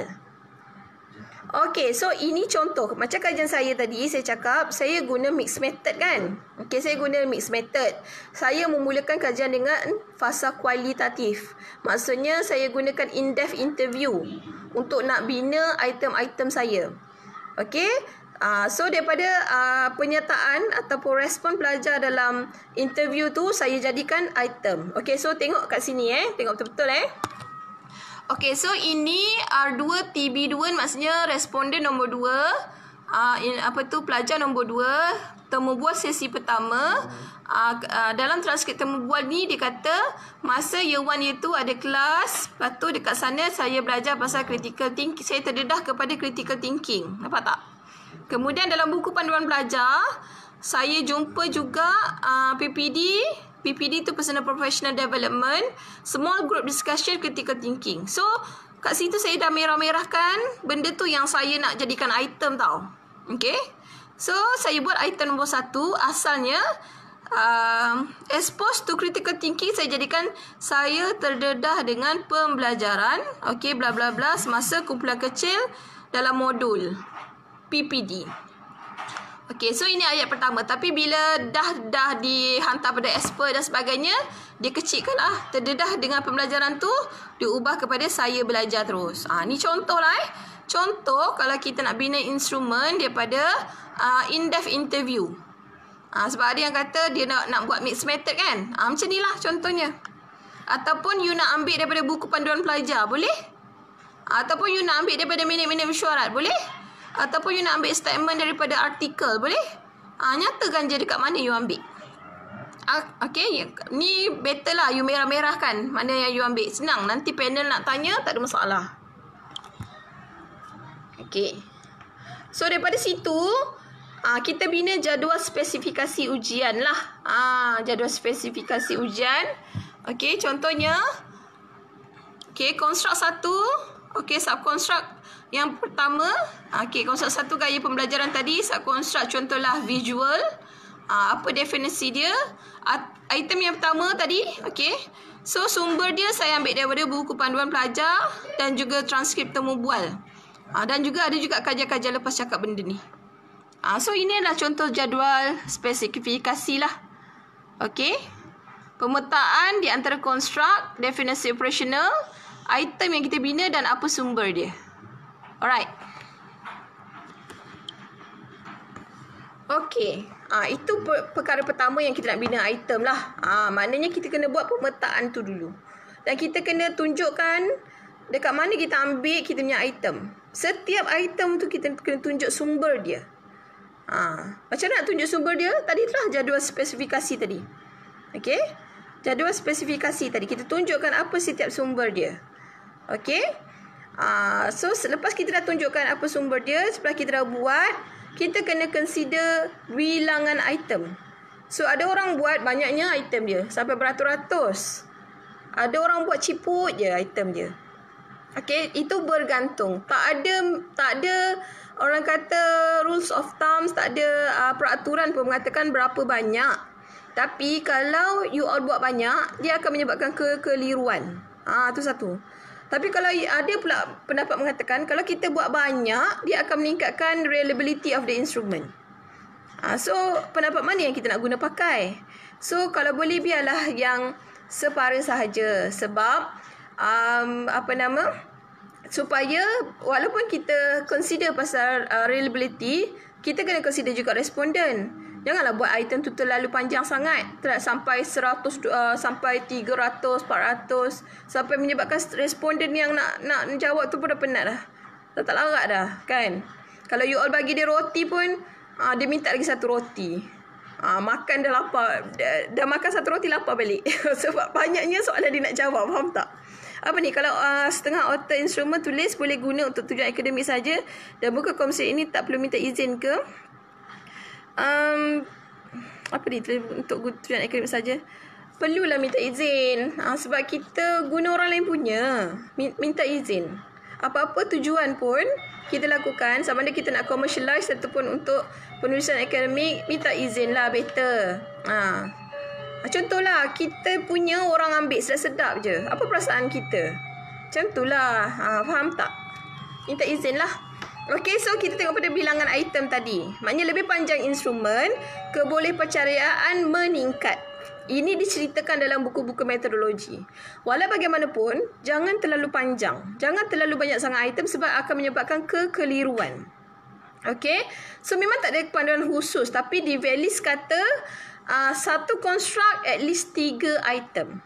Okey, so ini contoh. Macam kajian saya tadi, saya cakap saya guna mixed method kan? Okey, saya guna mixed method. Saya memulakan kajian dengan fasa kualitatif. Maksudnya saya gunakan in-depth interview untuk nak bina item-item saya. Okey, so daripada penyataan ataupun respon pelajar dalam interview tu, saya jadikan item. Okey, so tengok kat sini tengok betul-betul Okey, so ini R2 TB2, maksudnya responden nombor 2. Pelajar nombor 2, temu bual sesi pertama. Dalam transkrip temu bual ni dia kata masa year 1 year 2 ada kelas, lepas tu dekat sana saya belajar pasal critical thinking, saya terdedah kepada critical thinking. Nampak tak? Kemudian dalam buku panduan pelajar saya jumpa juga PPD tu Personal Professional Development, Small Group Discussion, Critical Thinking. So kat situ saya dah merah-merahkan benda tu yang saya nak jadikan item tau. Okay, so saya buat item nombor 1. Asalnya exposed to critical thinking, saya jadikan saya terdedah dengan pembelajaran, okay, bla bla bla, semasa kumpulan kecil dalam modul PPD. Okey, so ini ayat pertama. Tapi bila dah dihantar pada exper dan sebagainya, dia kecilkan terdedah dengan pembelajaran tu, diubah kepada saya belajar terus. Ni contoh lah Contoh kalau kita nak bina instrumen daripada in-depth interview. Sebab ada yang kata dia nak buat mixed method kan. Macam ni lah contohnya. Ataupun you nak ambil daripada buku panduan pelajar, boleh? Ataupun you nak ambil daripada minit-minit mesyuarat, boleh? Ataupun you nak ambil statement daripada artikel, boleh? Nyatakan je dekat mana you ambil. Okay, ni better lah you merah-merahkan mana yang you ambil. Senang, nanti panel nak tanya, tak ada masalah. Okay, so daripada situ kita bina jadual spesifikasi ujian lah. Jadual spesifikasi ujian. Okay, contohnya konstruk 1. Okay, subkonstruk yang pertama, konstruk 1 gaya pembelajaran tadi. Subkonstruk contohlah visual. Apa definisi dia? Item yang pertama tadi, so sumber dia saya ambil daripada buku panduan pelajar dan juga transkrip temu bual. Dan juga ada juga kajian-kajian lepas cakap benda ni. So ini adalah contoh jadual spesifikasi lah. Pemetaan di antara konstruk, definisi operasional, item yang kita bina dan apa sumber dia. Alright. Itu perkara pertama yang kita nak bina item lah. Maknanya kita kena buat pemetaan tu dulu. Dan kita kena tunjukkan dekat mana kita ambil kita punya item. Setiap item tu kita kena tunjuk sumber dia. Macam nak tunjuk sumber dia? Tadi telah jadual spesifikasi tadi. Jadual spesifikasi tadi. Kita tunjukkan apa setiap sumber dia. So selepas kita dah tunjukkan apa sumber dia, setelah kita dah buat, kita kena consider bilangan item. So ada orang buat banyaknya item dia, sampai beratus-ratus. Ada orang buat ciput je item dia. Okey, itu bergantung. Tak ada orang kata rules of thumbs, tak ada peraturan pun mengatakan berapa banyak. Tapi kalau you all buat banyak, dia akan menyebabkan kekeliruan. Tu satu. Tapi kalau ada pula pendapat mengatakan kalau kita buat banyak, dia akan meningkatkan reliability of the instrument. So pendapat mana yang kita nak guna pakai? So kalau boleh biarlah yang separa sahaja, sebab supaya walaupun kita consider pasal reliability, kita kena consider juga responden. Janganlah buat item tu terlalu panjang sangat, sampai 100 sampai 300 400, sampai menyebabkan responden yang nak jawab tu pun dah penat dah. Tak larat dah kan. Kalau you all bagi dia roti pun dia minta lagi satu roti. Makan dah lapar, dah makan satu roti lapar balik. Sebab banyaknya soalan dia nak jawab, faham tak? Apa ni, kalau setengah author instrument tulis boleh guna untuk tujuan akademik saja dan buku komersial ini tak perlu minta izin ke? Untuk tujuan akademik saja perlulah minta izin. Sebab kita guna orang lain punya, minta izin. Apa-apa tujuan pun kita lakukan, sama ada kita nak commercialize ataupun untuk penulisan akademik, minta izin lah, better. Contohlah, kita punya orang ambil sedap-sedap je, apa perasaan kita? Macam tu lah. Faham tak? Minta izin lah. Okey, so kita tengok pada bilangan item tadi. Maknanya lebih panjang instrumen, kebolehpercayaan meningkat. Ini diceritakan dalam buku-buku metodologi. Walau bagaimanapun, jangan terlalu panjang. Jangan terlalu banyak sangat item sebab akan menyebabkan kekeliruan. Okey, so memang tak ada panduan khusus, tapi di Valis kata satu construct at least 3 item.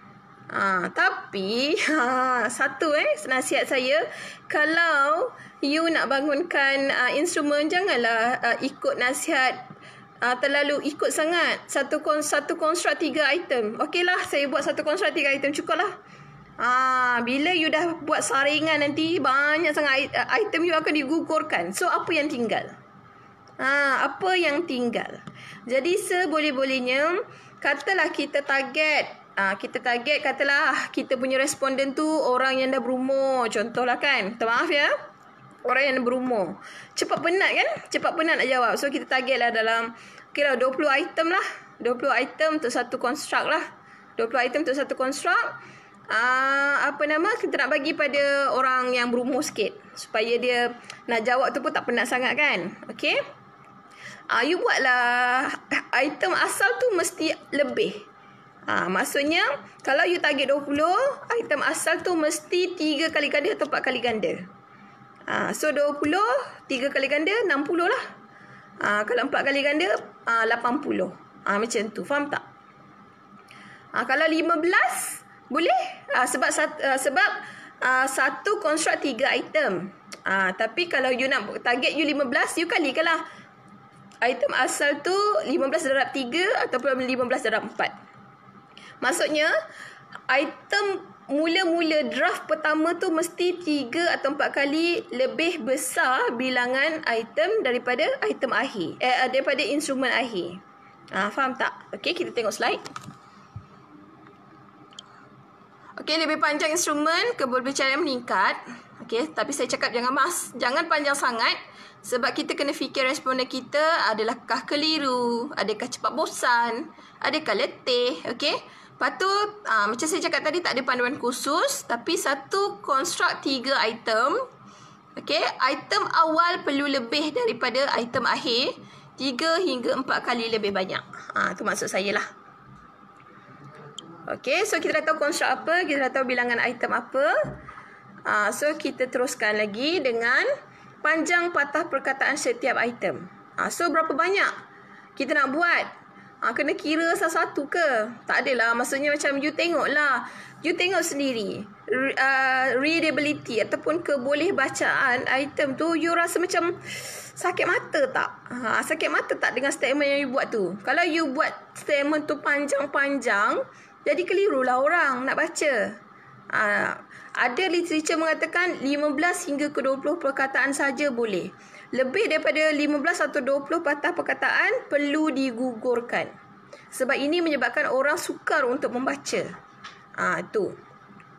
Tapi satu nasihat saya, kalau you nak bangunkan instrumen, janganlah ikut nasihat terlalu ikut sangat. Satu construct 3 item. Okeylah, saya buat satu construct 3 item, cukup lah. Bila you dah buat saringan nanti, banyak sangat item you akan digugurkan. So apa yang tinggal? Apa yang tinggal? Jadi seboleh-bolehnya, katalah kita target, katalah kita punya responden tu orang yang dah berumur, contohlah kan. Maaf ya, orang yang dah berumur. Cepat penat kan? Cepat penat nak jawab. So kita target lah dalam 20 item lah. 20 item untuk satu construct lah. 20 item untuk satu construct. Kita nak bagi pada orang yang berumur sikit, supaya dia nak jawab tu pun tak penat sangat kan. Okay, you buatlah item asal tu mesti lebih. Maksudnya kalau you target 20, item asal tu mesti 3 kali ganda atau 4 kali ganda. So 20 3 kali ganda 60 lah. Kalau 4 kali ganda 80. Macam tu, faham tak? Kalau 15 boleh, sebab satu construct 3 item. Tapi kalau you nak target you 15, you kalikanlah item asal tu 15 darab 3 ataupun 15 darab 4. Maksudnya item mula-mula draft pertama tu mesti 3 atau 4 kali lebih besar bilangan item daripada item akhir, daripada instrumen akhir. Faham tak? Okey, kita tengok slide. Okey, lebih panjang instrumen, kebolehpercayaan meningkat. Okey, tapi saya cakap jangan panjang sangat, sebab kita kena fikir responden kita adakah keliru, adakah cepat bosan, adakah letih. Okey, lepas tu macam saya cakap tadi, tak ada panduan khusus, tapi satu construct 3 item. Okey, item awal perlu lebih daripada item akhir 3 hingga 4 kali lebih banyak. Tu maksud saya lah. Okey, so kita dah tahu construct apa, kita dah tahu bilangan item apa. So kita teruskan lagi dengan panjang patah perkataan setiap item. So berapa banyak kita nak buat? Kena kira satu-satu ke? Tak adalah, maksudnya macam you tengoklah. You tengok sendiri readability ataupun kebolehbacaan item tu, you rasa macam sakit mata tak? Sakit mata tak dengan statement yang you buat tu? Kalau you buat statement tu panjang-panjang, jadi kelirulah orang nak baca. Ada literature mengatakan 15 hingga ke 20 perkataan saja boleh. Lebih daripada 15 atau 20 patah perkataan perlu digugurkan. Sebab ini menyebabkan orang sukar untuk membaca. Tu.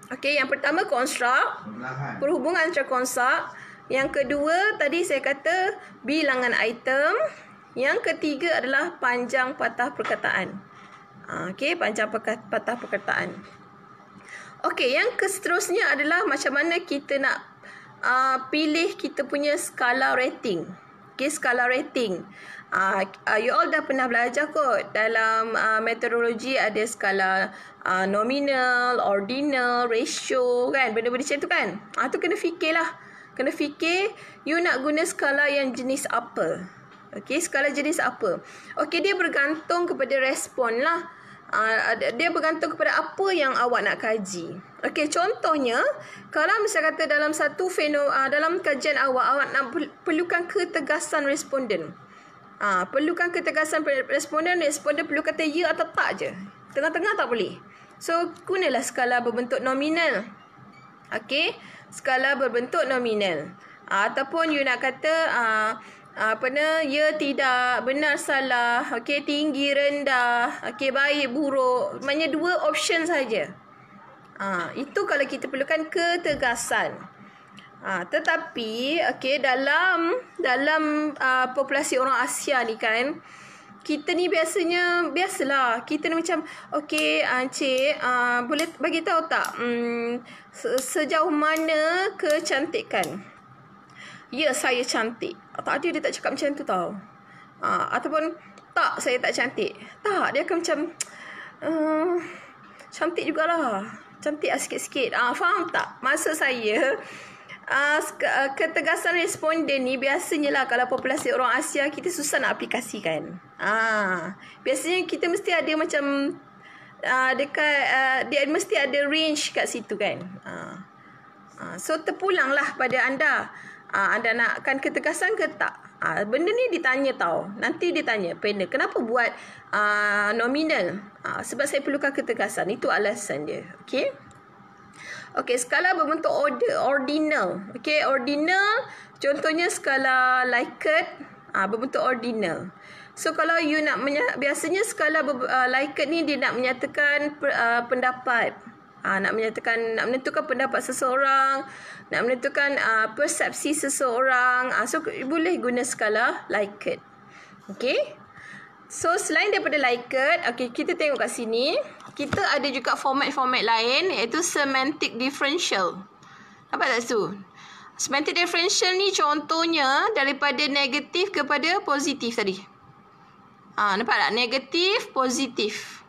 Okey, yang pertama konstruk, perhubungan antara konstruk. Yang kedua tadi saya kata bilangan item. Yang ketiga adalah panjang patah perkataan. Okey, panjang patah perkataan. Okey, yang seterusnya adalah macam mana kita nak pilih kita punya skala rating. Okey, skala rating. You all dah pernah belajar kot dalam metodologi ada skala nominal, ordinal, ratio kan, benda-benda macam tu kan. Tu kena fikirlah. Kena fikir you nak guna skala yang jenis apa. Okey, skala jenis apa. Okey, dia bergantung kepada respon lah. Dia bergantung kepada apa yang awak nak kaji. Okey, contohnya kalau misalnya kata dalam satu dalam kajian awak nak perlukan ketegasan responden. Perlukan ketegasan responden perlu kata ya atau tak je. Tengah-tengah tak boleh. So, gunalah skala berbentuk nominal. Okey, skala berbentuk nominal. Ataupun you nak kata ya, tidak, benar, salah, okey, tinggi, rendah, okey, baik, buruk. Maknanya 2 option saja. Itu kalau kita perlukan ketegasan. Tetapi okey, dalam populasi orang Asia ni kan, kita ni biasalah kita ni macam okey, cik, boleh bagi tahu tak sejauh mana kecantikan? Ya, saya cantik. Tak ada, dia tak cakap macam tu tau. Ataupun tak, saya tak cantik. Tak, dia akan macam cantik jugalah. Cantik sikit-sikit. Faham tak? Maksud saya ketegasan responden ni biasanya lah kalau populasi orang Asia kita susah nak aplikasikan. Biasanya kita mesti ada macam dia mesti ada range kat situ kan. So terpulanglah pada anda. Anda nakkan ketegasan ke tak? Benda ni ditanya tau. Nanti ditanya panel, kenapa buat nominal? Sebab saya perlukan ketegasan. Itu alasan dia. Okey. Okey, skala berbentuk ordinal. Okey, ordinal contohnya skala Likert berbentuk ordinal. So kalau you nak biasanya skala Likert ni dia nak menyatakan pendapat. Nak menentukan pendapat seseorang, nak menentukan persepsi seseorang. So boleh guna skala Likert. Okey. So selain daripada Likert, okey, kita tengok kat sini, kita ada juga format-format lain iaitu semantic differential. Nampak tak tu? Semantic differential ni contohnya daripada negatif kepada positif tadi. Nampak tak? Negatif, positif.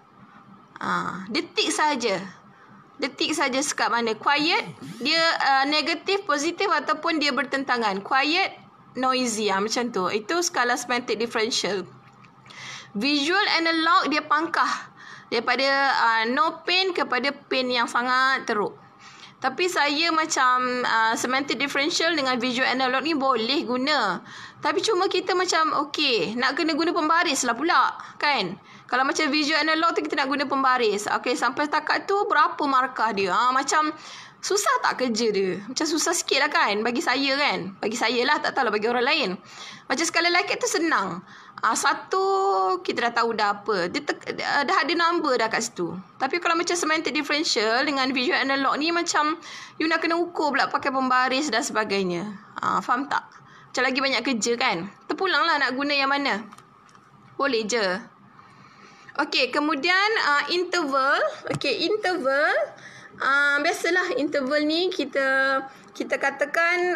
Detik saja. Detik saja sekat mana. Quiet, dia negatif, positif ataupun dia bertentangan. Quiet, noisy. Macam tu. Itu skala semantic differential. Visual analog, dia pangkah. Daripada no pain kepada pain yang sangat teruk. Tapi saya macam semantic differential dengan visual analog ni boleh guna. Tapi cuma kita macam okey, nak kena guna pembaris lah pula. Kan? Kalau macam visual analog tu kita nak guna pembaris. Okey, sampai setakat tu berapa markah dia? Macam susah tak kerja dia? Macam susah sikit lah kan? Bagi saya kan? Bagi saya lah, tak tahulah bagi orang lain. Macam skala Likert tu senang. Satu kita dah tahu dah apa. Dia dah ada number dah kat situ. Tapi kalau macam semantic differential dengan visual analog ni macam you nak kena ukur pula pakai pembaris dan sebagainya. Faham tak? Macam lagi banyak kerja kan? Terpulanglah nak guna yang mana. Boleh je. Okey, kemudian interval. Okey, interval. Biasalah interval ni kita katakan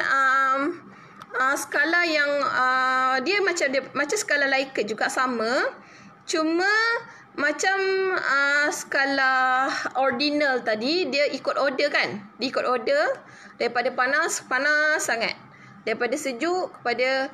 skala yang dia macam skala Likert juga sama. Cuma macam skala ordinal tadi dia ikut order kan? Dia ikut order daripada panas sangat. Daripada sejuk kepada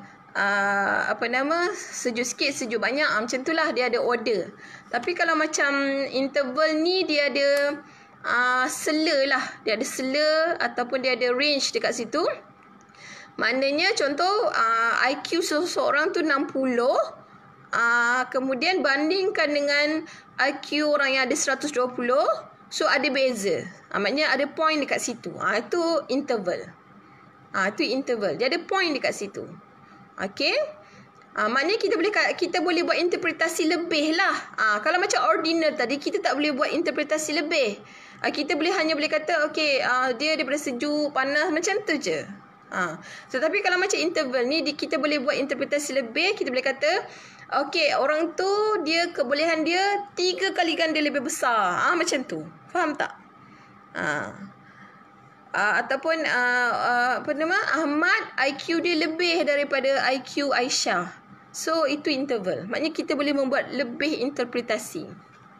sejuk sikit, sejuk banyak, macam itulah dia ada order. Tapi kalau macam interval ni dia ada sela lah, dia ada sela ataupun dia ada range dekat situ. Maknanya contoh IQ seseorang tu 60, kemudian bandingkan dengan IQ orang yang ada 120, so ada beza. Maknanya ada point dekat situ. Itu interval. Itu interval. Dia ada point dekat situ. Okey. Maknanya kita boleh buat interpretasi lebih lah. Kalau macam ordinal tadi kita tak boleh buat interpretasi lebih. Kita hanya boleh kata okey, dia daripada sejuk, panas, macam tu je. Tetapi kalau macam interval ni kita boleh buat interpretasi lebih. Kita boleh kata okey, orang tu dia kebolehan dia 3 kali ganda lebih besar. Macam tu. Faham tak? Ataupun apa nama, Ahmad IQ dia lebih daripada IQ Aisyah. So itu interval. Maknanya kita boleh membuat lebih interpretasi.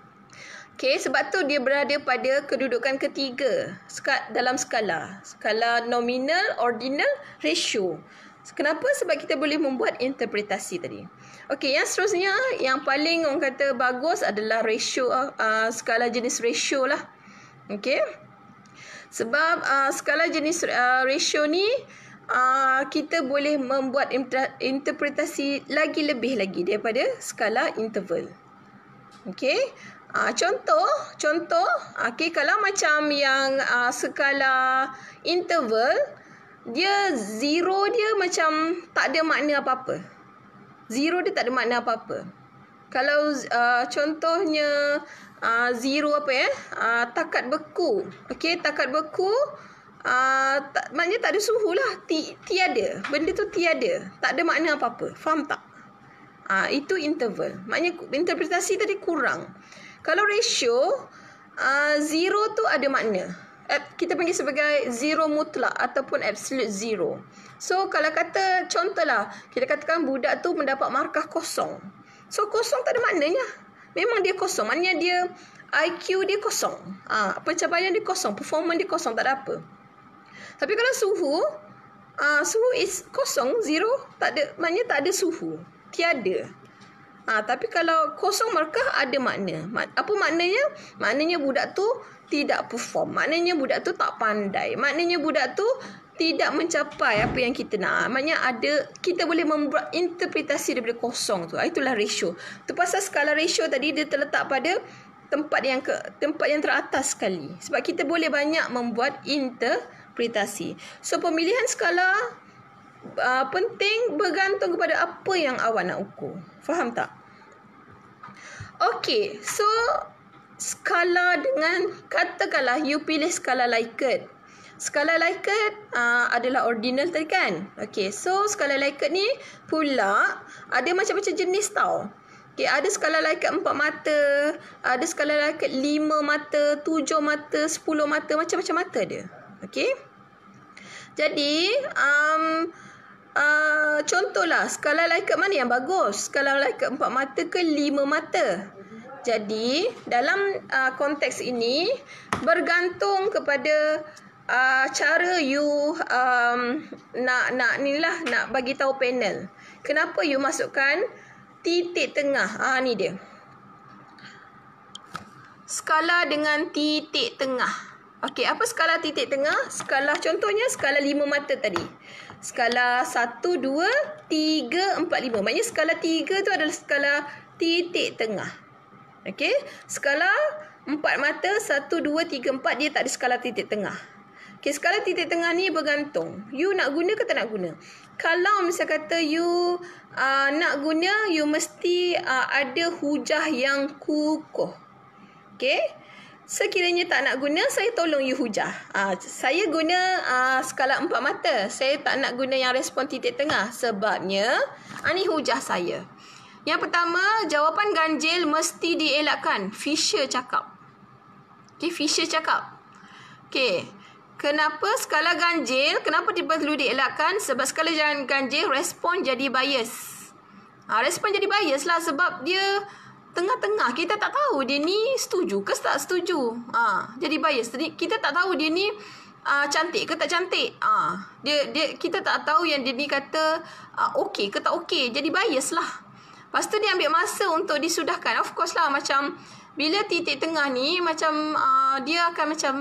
Okey, sebab tu dia berada pada kedudukan ketiga dalam skala. Skala nominal, ordinal, ratio. Kenapa? Sebab kita boleh membuat interpretasi tadi. Okey, yang seterusnya yang paling orang kata bagus adalah ratio, skala jenis ratio lah. Okey. Sebab skala jenis ratio ni kita boleh membuat interpretasi lagi lebih lagi daripada skala interval. Okey. Contoh, okey, kalau macam yang skala interval, dia zero dia macam tak ada makna apa-apa. Zero dia tak ada makna apa-apa. Kalau contohnya zero apa ya? Takat beku. Okey, takat beku maknanya tak ada suhu lah. Tiada. Benda tu tiada. Tak ada makna apa-apa. Faham tak? Itu interval. Maknanya interpretasi tadi kurang. Kalau ratio, zero tu ada makna. Kita panggil sebagai zero mutlak ataupun absolute zero. So, kalau kata contohlah, kita katakan budak tu mendapat markah kosong. So, kosong tak ada maknanya. Memang dia kosong. Maknanya dia IQ dia kosong. Pencapaian dia kosong. Performance dia kosong. Tak ada apa. Tapi kalau suhu, suhu is kosong, zero. Tak ada, maknanya tak ada suhu. Tiada. Tapi kalau kosong markah ada makna. Apa maknanya? Maknanya budak tu tidak perform. Maknanya budak tu tak pandai. Maknanya budak tu tidak mencapai apa yang kita nak. Maknanya kita boleh membuat interpretasi daripada kosong tu. Itulah ratio. Tu pasal skala ratio tadi dia terletak pada tempat yang teratas sekali. Sebab kita boleh banyak membuat interpretasi. So pemilihan skala penting bergantung kepada apa yang awak nak ukur. Faham tak? Okey, so skala dengan, katakanlah you pilih skala Likert. Skala Likert adalah ordinal tadi kan? Okey, so skala Likert ni pula ada macam-macam jenis tau. Okey, ada skala Likert 4 mata, ada skala Likert 5 mata, 7 mata, 10 mata, macam-macam mata dia. Okey. Jadi, contohlah skala Likert mana yang bagus? Skala Likert 4 mata ke 5 mata? Jadi dalam konteks ini bergantung kepada cara you nak bagi tahu panel. Kenapa you masukkan titik tengah? Ni dia. Skala dengan titik tengah. Okey, apa skala titik tengah? Skala contohnya skala 5 mata tadi. Skala 1, 2, 3, 4, 5. Maknanya skala 3 tu adalah skala titik tengah. Okey. Skala 4 mata, 1, 2, 3, 4 dia tak ada skala titik tengah. Okey, skala titik tengah ni bergantung. You nak guna ke tak nak guna? Kalau misal kata you nak guna, you mesti ada hujah yang kukuh. Okey. Sekiranya tak nak guna, saya tolong you hujah. Saya guna skala 4 mata. Saya tak nak guna yang respon titik tengah. Sebabnya, ni hujah saya. Yang pertama, jawapan ganjil mesti dielakkan. Fisher cakap. Okey, Fisher cakap. Okey. Kenapa skala ganjil? Kenapa dia perlu dielakkan? Sebab skala ganjil, respon jadi bias. Respon jadi bias lah sebab dia tengah-tengah. Kita tak tahu dia ni setuju ke tak setuju. Jadi bias. Jadi kita tak tahu dia ni cantik ke tak cantik. Kita tak tahu yang dia ni kata okey ke tak okey. Jadi bias lah. Lepas tu dia ambil masa untuk disudahkan. Of course lah, macam bila titik tengah ni macam dia akan macam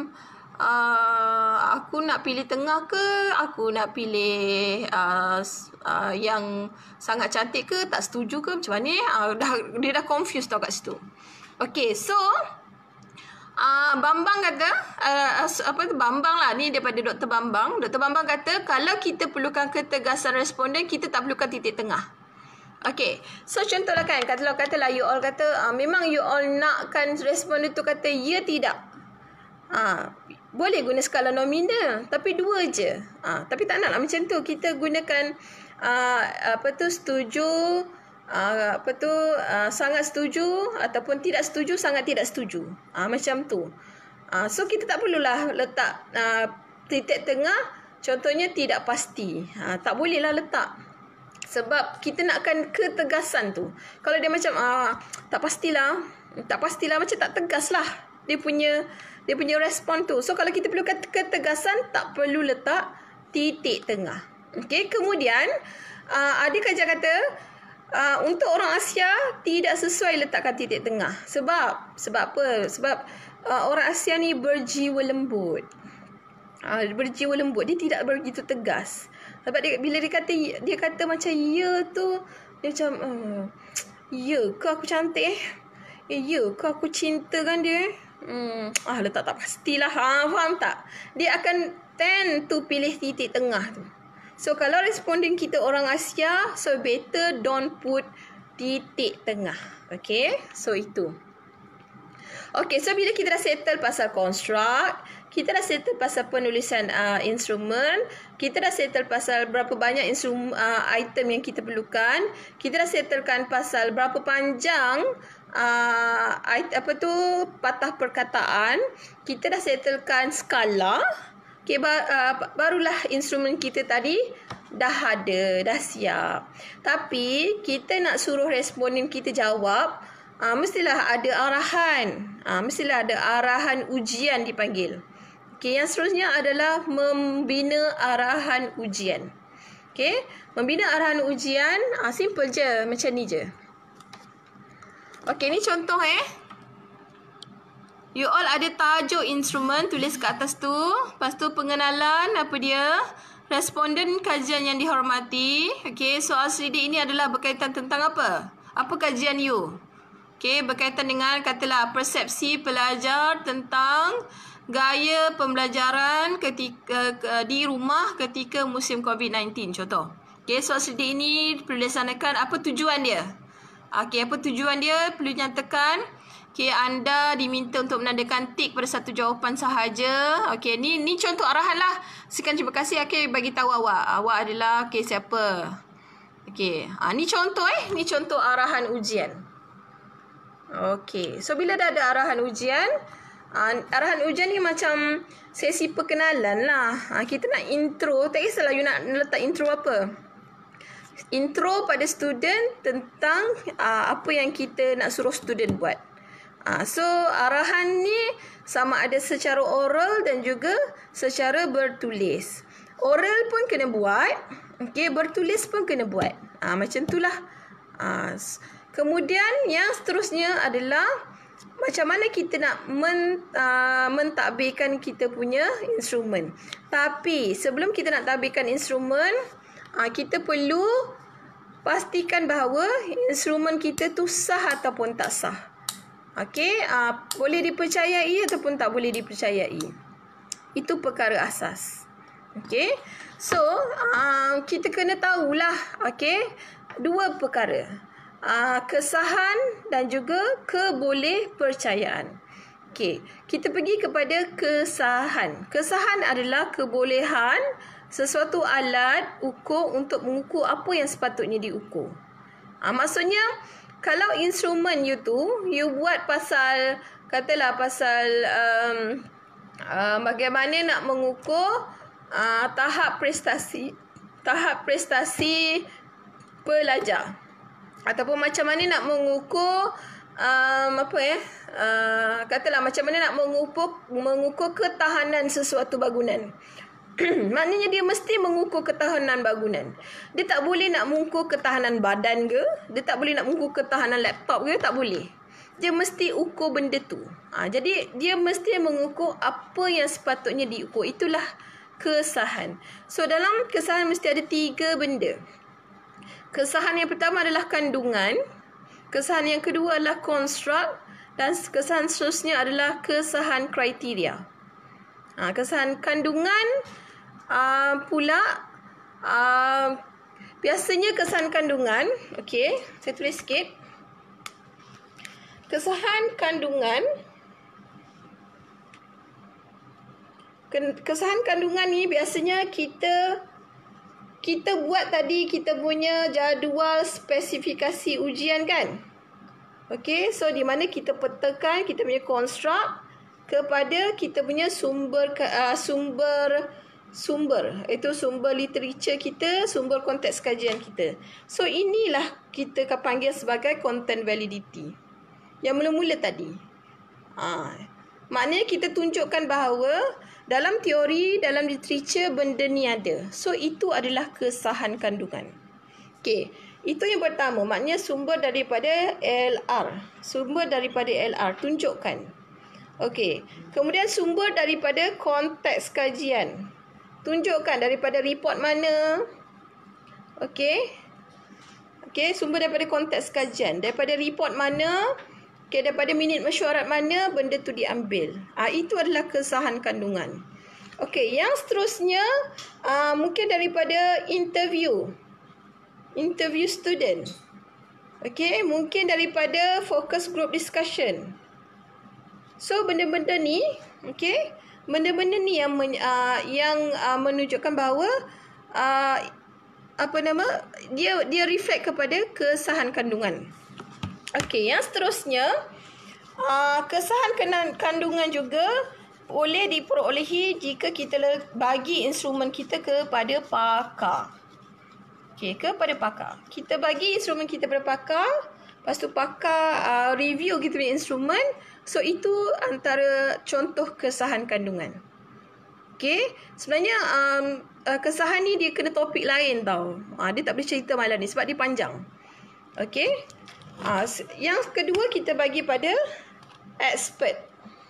aku nak pilih tengah ke, aku nak pilih yang sangat cantik ke, tak setuju ke, macam mana dia dah confused tau kat situ. Okay, so Bambang kata Bambang lah ni, daripada Dr. Bambang. Dr. Bambang kata kalau kita perlukan ketegasan responden, kita tak perlukan titik tengah. Okay, so contohlah kan, katalah you all kata memang you all nakkan responden tu kata ya tidak. Boleh guna skala nominal, tapi 2 je. Tapi tak naklah macam tu. Kita gunakan setuju, sangat setuju, ataupun tidak setuju, sangat tidak setuju. Macam tu. So kita tak perlulah letak titik tengah. Contohnya tidak pasti. Tak bolehlah letak. Sebab kita nakkan ketegasan tu. Kalau dia macam tak pastilah macam tak tegas lah dia punya respon tu. So kalau kita perlukan ketegasan, tak perlu letak titik tengah. Okey, kemudian ada kajian kata untuk orang Asia tidak sesuai letakkan titik tengah. Sebab apa? Sebab orang Asia ni berjiwa lembut. Berjiwa lembut, dia tidak begitu tegas. Sebab bila dia kata macam ya tu, dia macam ya ke aku cantik ya ke aku cintakan dia letak tak pastilah. Faham tak? Dia akan tend to pilih titik tengah tu. So kalau responden kita orang Asia, so better don't put titik tengah. Okay, so itu. Okay, so bila kita dah settle pasal construct, kita dah settle pasal penulisan instrumen, kita dah settle pasal berapa banyak item yang kita perlukan, kita dah settlekan pasal berapa panjang patah perkataan, kita dah settlekan skala. Okay, barulah instrumen kita tadi dah ada, dah siap. Tapi kita nak suruh responden kita jawab, mestilah ada arahan. Mestilah ada arahan ujian dipanggil. Okay, yang seterusnya adalah membina arahan ujian. Okay, membina arahan ujian, simple je, macam ni je. Okay, ni contoh You all ada tajuk instrumen, tulis kat atas tu. Lepas tu pengenalan, apa dia? Responden kajian yang dihormati. Okay, soal selidik ini adalah berkaitan tentang apa? Apa kajian you? Okay, berkaitan dengan katalah persepsi pelajar tentang gaya pembelajaran ketika di rumah ketika musim COVID-19, contoh. Okay, soal selidik ini perlu dilaksanakan. Apa tujuan dia? Okay, apa tujuan dia? Perlu nyatakan. Okay, anda diminta untuk menandakan tik pada satu jawapan sahaja. Okay, ni contoh arahan lah. Sekian, terima kasih. Okay, bagi tahu awak. Awak adalah siapa? Okay, ni contoh ni contoh arahan ujian. Okay, so bila dah ada arahan ujian, arahan ujian ni macam sesi perkenalan lah. Kita nak intro, tak kisahlah you nak letak intro apa. Intro pada student tentang apa yang kita nak suruh student buat. So arahan ni sama ada secara oral dan juga secara bertulis. Oral pun kena buat, okay, bertulis pun kena buat. Macam itulah. Kemudian yang seterusnya adalah macam mana kita nak mentadbirkan kita punya instrumen. Tapi sebelum kita nak tadbirkan instrumen, kita perlu pastikan bahawa instrumen kita tu sah ataupun tak sah. Okey, boleh dipercayai ataupun tak boleh dipercayai. Itu perkara asas. Okey. So, kita kena tahulah, okey, dua perkara. Kesahan dan juga kebolehpercayaan. Okey, kita pergi kepada kesahan. Kesahan adalah kebolehan sesuatu alat ukur untuk mengukur apa yang sepatutnya diukur. Maksudnya, kalau instrumen you tu, you buat pasal, katalah pasal bagaimana nak mengukur tahap prestasi pelajar. Ataupun macam mana nak mengukur, katalah macam mana nak mengukur ketahanan sesuatu bangunan. Maknanya dia mesti mengukur ketahanan bangunan. Dia tak boleh nak mengukur ketahanan badan ke, dia tak boleh nak mengukur ketahanan laptop ke, tak boleh. Dia mesti ukur benda tu. Jadi dia mesti mengukur apa yang sepatutnya diukur. Itulah kesahan. So dalam kesahan mesti ada 3 benda. Kesahan yang pertama adalah kandungan, kesahan yang kedua adalah konstruk, dan kesahan seterusnya adalah kesahan kriteria. Kesahan kandungan pula biasanya kesahan kandungan, okey, saya tulis sikit. Kesahan kandungan Kesahan kandungan ni biasanya kita buat tadi kita punya jadual spesifikasi ujian kan. Okey, so di mana kita petakan kita punya konstruk kepada kita punya sumber itu sumber literature kita, sumber konteks kajian kita. So inilah kita panggil sebagai content validity. Yang mula-mula tadi. Maknanya kita tunjukkan bahawa dalam teori, dalam literature benda ni ada. So itu adalah kesahan kandungan. Okey, itu yang pertama. Maknanya sumber daripada LR. Sumber daripada LR tunjukkan. Okey, kemudian sumber daripada konteks kajian. Tunjukkan daripada report mana. Okey. Okey, sumber daripada konteks kajian. Daripada report mana. Okey, daripada minit mesyuarat mana benda tu diambil. Itu adalah kesahan kandungan. Okey, yang seterusnya mungkin daripada interview student. Okey, mungkin daripada focus group discussion. So benda-benda ni, okey, benda-benda ni yang menunjukkan bahawa dia reflect kepada kesahan kandungan. Okey, yang seterusnya kesahan kandungan juga boleh diperolehi jika kita bagi instrumen kita kepada pakar. Okey, kepada pakar. Kita bagi instrumen kita kepada pakar, lepas tu pakar review kita punya instrumen. So itu antara contoh kesahan kandungan. Okey, sebenarnya kesahan ni dia kena topik lain tau. Dia tak boleh cerita malam ni sebab dia panjang. Okey. Yang kedua kita bagi pada expert.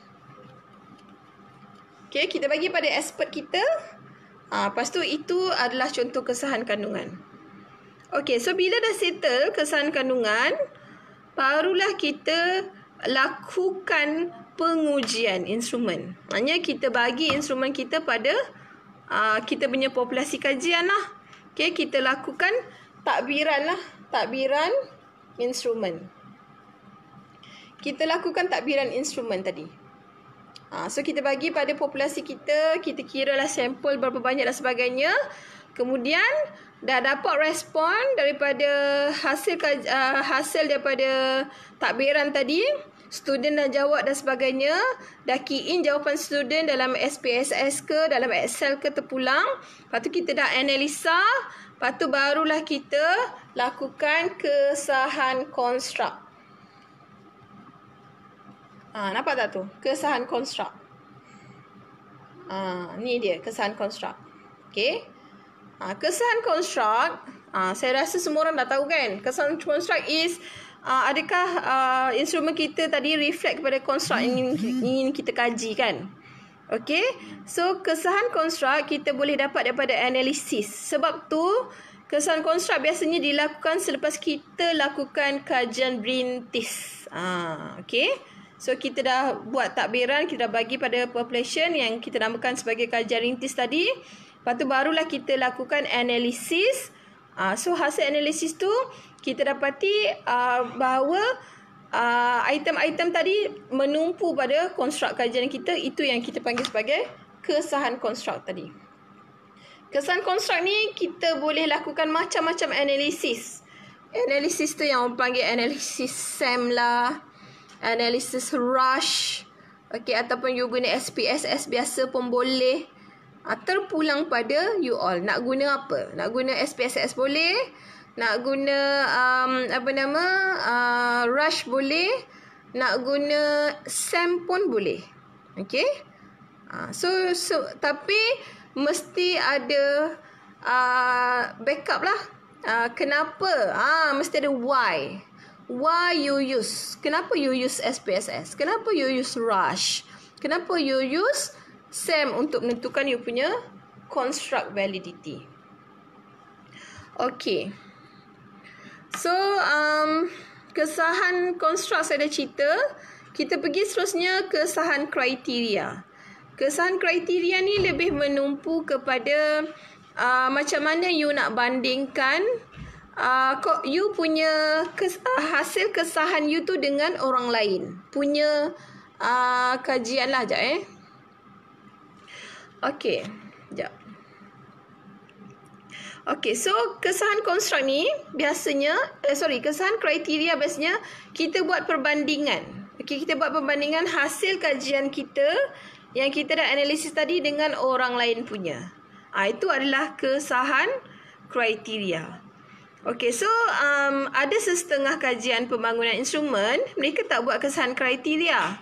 Okey, kita bagi pada expert kita. Lepas tu itu adalah contoh kesahan kandungan. Okey, so bila dah settle kesahan kandungan, barulah kita lakukan pengujian instrumen. Maknanya kita bagi instrumen kita pada kita punya populasi kajian lah. Okey, kita lakukan takbiran lah. Takbiran instrumen. Kita lakukan takbiran instrumen tadi. So kita bagi pada populasi kita, kita kira lah sampel berapa banyak dan sebagainya. Kemudian dah dapat respon daripada hasil daripada takbiran tadi. Student dah jawab dan sebagainya. Dah key in jawapan student dalam SPSS ke, dalam Excel ke terpulang. Lepas tu kita dah analisa. Lepas tu barulah kita lakukan kesahan konstruk. Nampak tak tu? Kesahan konstruk. Ni dia kesahan konstruk. Okey. Kesahan konstruk, saya rasa semua orang dah tahu kan. Kesahan konstruk is adakah instrumen kita tadi reflect kepada konstruk yang ingin kita kaji kan? Okey. So kesahan konstruk kita boleh dapat daripada analisis. Sebab tu kesahan konstruk biasanya dilakukan selepas kita lakukan kajian berintis. Okey. So kita dah buat takbiran, kita dah bagi pada population yang kita namakan sebagai kajian rintis tadi. Lepas tu barulah kita lakukan analisis. So hasil analisis tu kita dapati bahawa item-item tadi menumpu pada konstruk kajian kita. Itu yang kita panggil sebagai kesahan konstruk tadi. Kesahan konstruk ni kita boleh lakukan macam-macam analisis. Analisis tu yang orang panggil analisis SAM lah, analisis rush. Okey, ataupun you guna SPSS biasa pun boleh. Terpulang pada you all. Nak guna apa? Nak guna SPSS boleh. Nak guna rush boleh. Nak guna SAM pun boleh. Okey. So tapi mesti ada backup lah. Kenapa? Mesti ada why. Why you use? Kenapa you use SPSS? Kenapa you use rush? Kenapa you use SAM untuk menentukan you punya construct validity? Okay. So, kesahan construct saya dah cerita. Kita pergi seterusnya kesahan kriteria. Kesahan kriteria ni lebih menumpu kepada macam mana you nak bandingkan you punya hasil kesahan you tu dengan orang lain punya kajian lah. Sekejap Okey, sekejap. Okey, so kesahan konstruk ni biasanya, kesahan kriteria biasanya kita buat perbandingan. Okey, kita buat perbandingan hasil kajian kita yang kita dah analisis tadi dengan orang lain punya. Itu adalah kesahan kriteria. Okey, so ada setengah kajian pembangunan instrumen, mereka tak buat kesahan kriteria.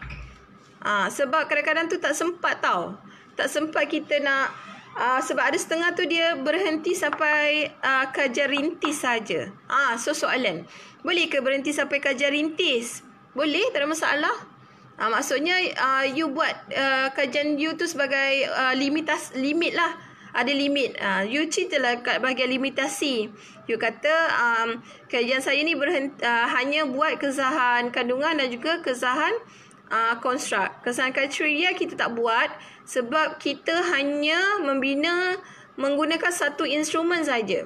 Sebab kadang-kadang tu tak sempat tau. Tak sempat kita nak, sebab ada setengah tu dia berhenti sampai kajian rintis saja. So soalan, boleh ke berhenti sampai kajian rintis? Boleh, tak ada masalah. Maksudnya you buat kajian you tu sebagai limit lah. Ada limit. You ceritalah kat bahagian limitasi. You kata kajian saya ni hanya buat kesahan kandungan dan juga kesahan konstruk. Kesahan kriteria kita tak buat sebab kita hanya membina menggunakan satu instrumen saja.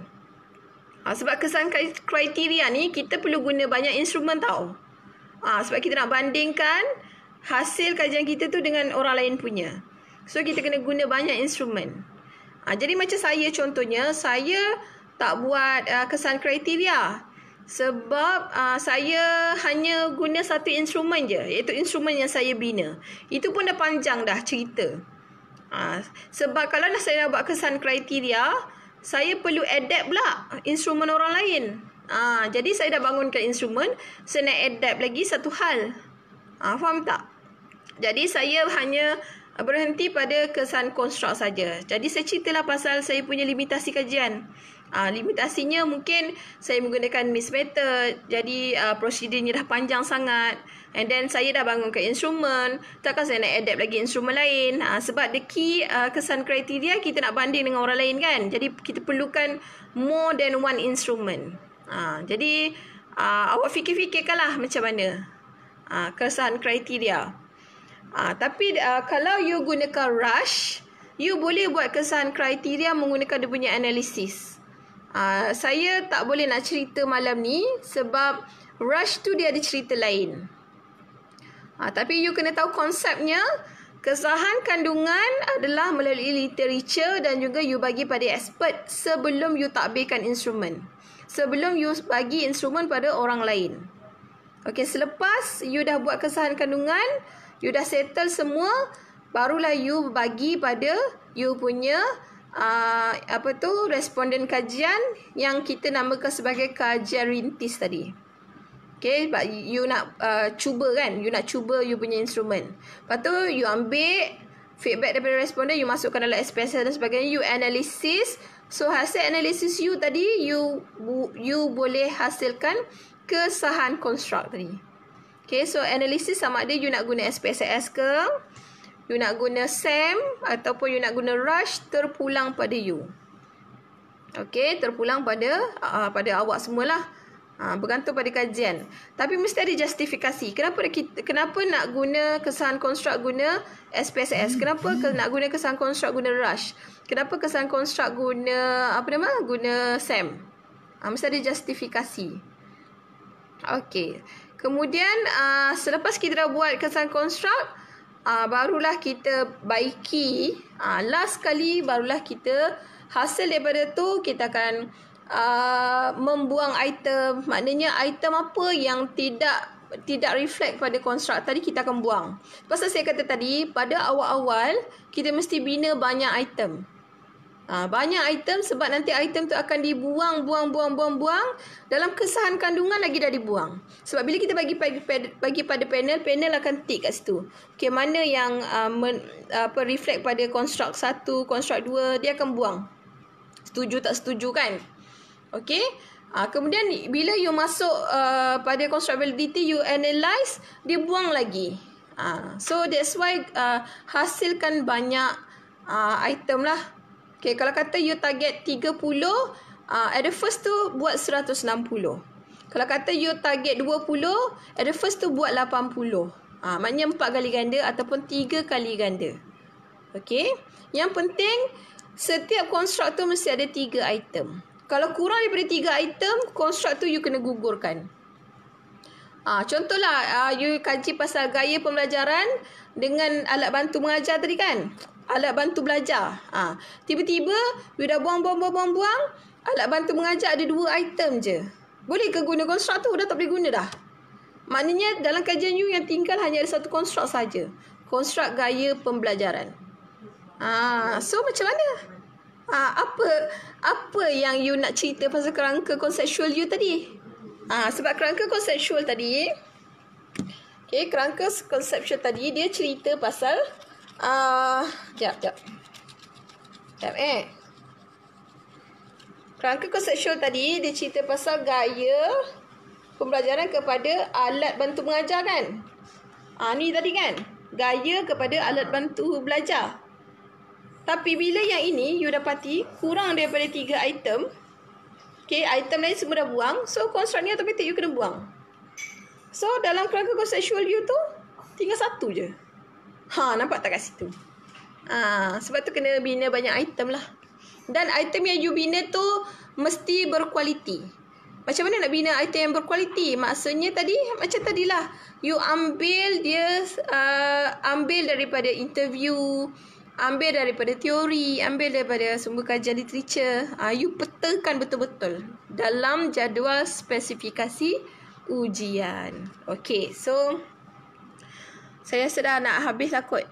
Sebab kesahan kriteria ni kita perlu guna banyak instrumen tau. Sebab kita nak bandingkan hasil kajian kita tu dengan orang lain punya. So kita kena guna banyak instrumen. Jadi macam saya contohnya, saya tak buat kesahan kriteria sebab saya hanya guna satu instrumen je, iaitu instrumen yang saya bina. Itu pun dah panjang dah cerita. Sebab kalau saya nak buat kesahan kriteria, saya perlu adapt pula instrumen orang lain. Jadi saya dah bangunkan instrumen, saya nak adapt lagi satu hal. Faham tak? Jadi saya hanya berhenti pada kesahan konstruk saja. Jadi saya ceritalah pasal saya punya limitasi kajian. Limitasinya mungkin saya menggunakan MIS method. Jadi prosedurnya dah panjang sangat. And then saya dah bangunkan instrumen. Takkan saya nak adapt lagi instrumen lain. Sebab the key kesahan kriteria kita nak banding dengan orang lain kan. Jadi kita perlukan more than one instrument. Jadi awak fikir-fikirkanlah macam mana kesahan kriteria. Tapi kalau you gunakan rush, you boleh buat kesahan kriteria menggunakan dia punya analisis. Saya tak boleh nak cerita malam ni sebab rush tu dia ada cerita lain. Tapi you kena tahu konsepnya. Kesahan kandungan adalah melalui literature dan juga you bagi pada expert sebelum you takbirkan instrumen. Sebelum you bagi instrumen pada orang lain. Okey, selepas you dah buat kesahan kandungan, you dah settle semua, barulah you bagi pada you punya responden kajian yang kita namakan sebagai kajian rintis tadi. Okay, you nak cuba kan, you nak cuba you punya instrumen. Lepas tu you ambil feedback daripada responden, you masukkan dalam SPSS dan sebagainya, you analisis. So hasil analisis you tadi, you boleh hasilkan kesahan konstruk tadi. Okay, so analisis sama ada you nak guna SPSS ke, you nak guna SEM ataupun you nak guna rush, terpulang pada you. Okay, terpulang pada awak semualah. Bergantung pada kajian. Tapi mesti ada justifikasi. Kenapa nak guna kesahan konstruk guna SPSS? Kenapa nak guna kesahan konstruk guna rush? Kenapa kesahan konstruk guna guna SEM? Mesti ada justifikasi. Okey. Kemudian selepas kita dah buat kesahan konstruk, barulah kita baiki. Last kali barulah kita hasil daripada tu kita akan membuang item. Maknanya item apa yang tidak reflect pada konstruk tadi kita akan buang. Pasal saya kata tadi pada awal-awal kita mesti bina banyak item. Banyak item sebab nanti item tu akan dibuang dalam kesahan kandungan lagi dah dibuang. Sebab bila kita bagi pada panel akan tick kat situ. Okey, mana yang reflect pada konstruk 1, konstruk 2, dia akan buang. Setuju tak setuju kan? Okey. Kemudian bila you masuk pada constructability, you analyse, dia buang lagi. So that's why hasilkan banyak item lah. Okay, kalau kata you target 30, at the first tu buat 160. Kalau kata you target 20, at the first tu buat 80. Maknanya 4 kali ganda ataupun 3 kali ganda. Okay. Yang penting setiap konstruk tu mesti ada 3 item. Kalau kurang daripada 3 item, konstruk tu you kena gugurkan. Contohlah, you kaji pasal gaya pembelajaran dengan alat bantu mengajar tadi kan. alat bantu belajar. Tiba-tiba you dah buang, alat bantu mengajar ada 2 item je. Boleh ke guna konstruk tu? Dah tak boleh guna dah. Maknanya dalam kajian you yang tinggal hanya ada satu konstruk saja. Konstruk gaya pembelajaran. So macam mana? Apa yang you nak cerita pasal kerangka konseptual you tadi? Sebab kerangka konseptual tadi, kerangka konseptual tadi dia cerita pasal kerangka konseptual tadi dia cerita pasal gaya pembelajaran kepada alat bantu mengajar kan? Ni tadi kan? Gaya kepada alat bantu belajar. Tapi bila yang ini you dapati kurang daripada 3 item. Item lain semua dah buang. So konstruk ni automatic you kena buang. So dalam kerangka konseptual you tu tinggal 1 je. Nampak tak kat situ? Sebab tu kena bina banyak item lah. Dan item yang you bina tu mesti berkualiti. Macam mana nak bina item yang berkualiti? Maksudnya tadi, macam tadilah. You ambil dia, ambil daripada interview, ambil daripada teori, ambil daripada sumber kajian literature. You petakan betul-betul dalam jadual spesifikasi ujian. Okay, so saya rasa dah nak habis lah kot.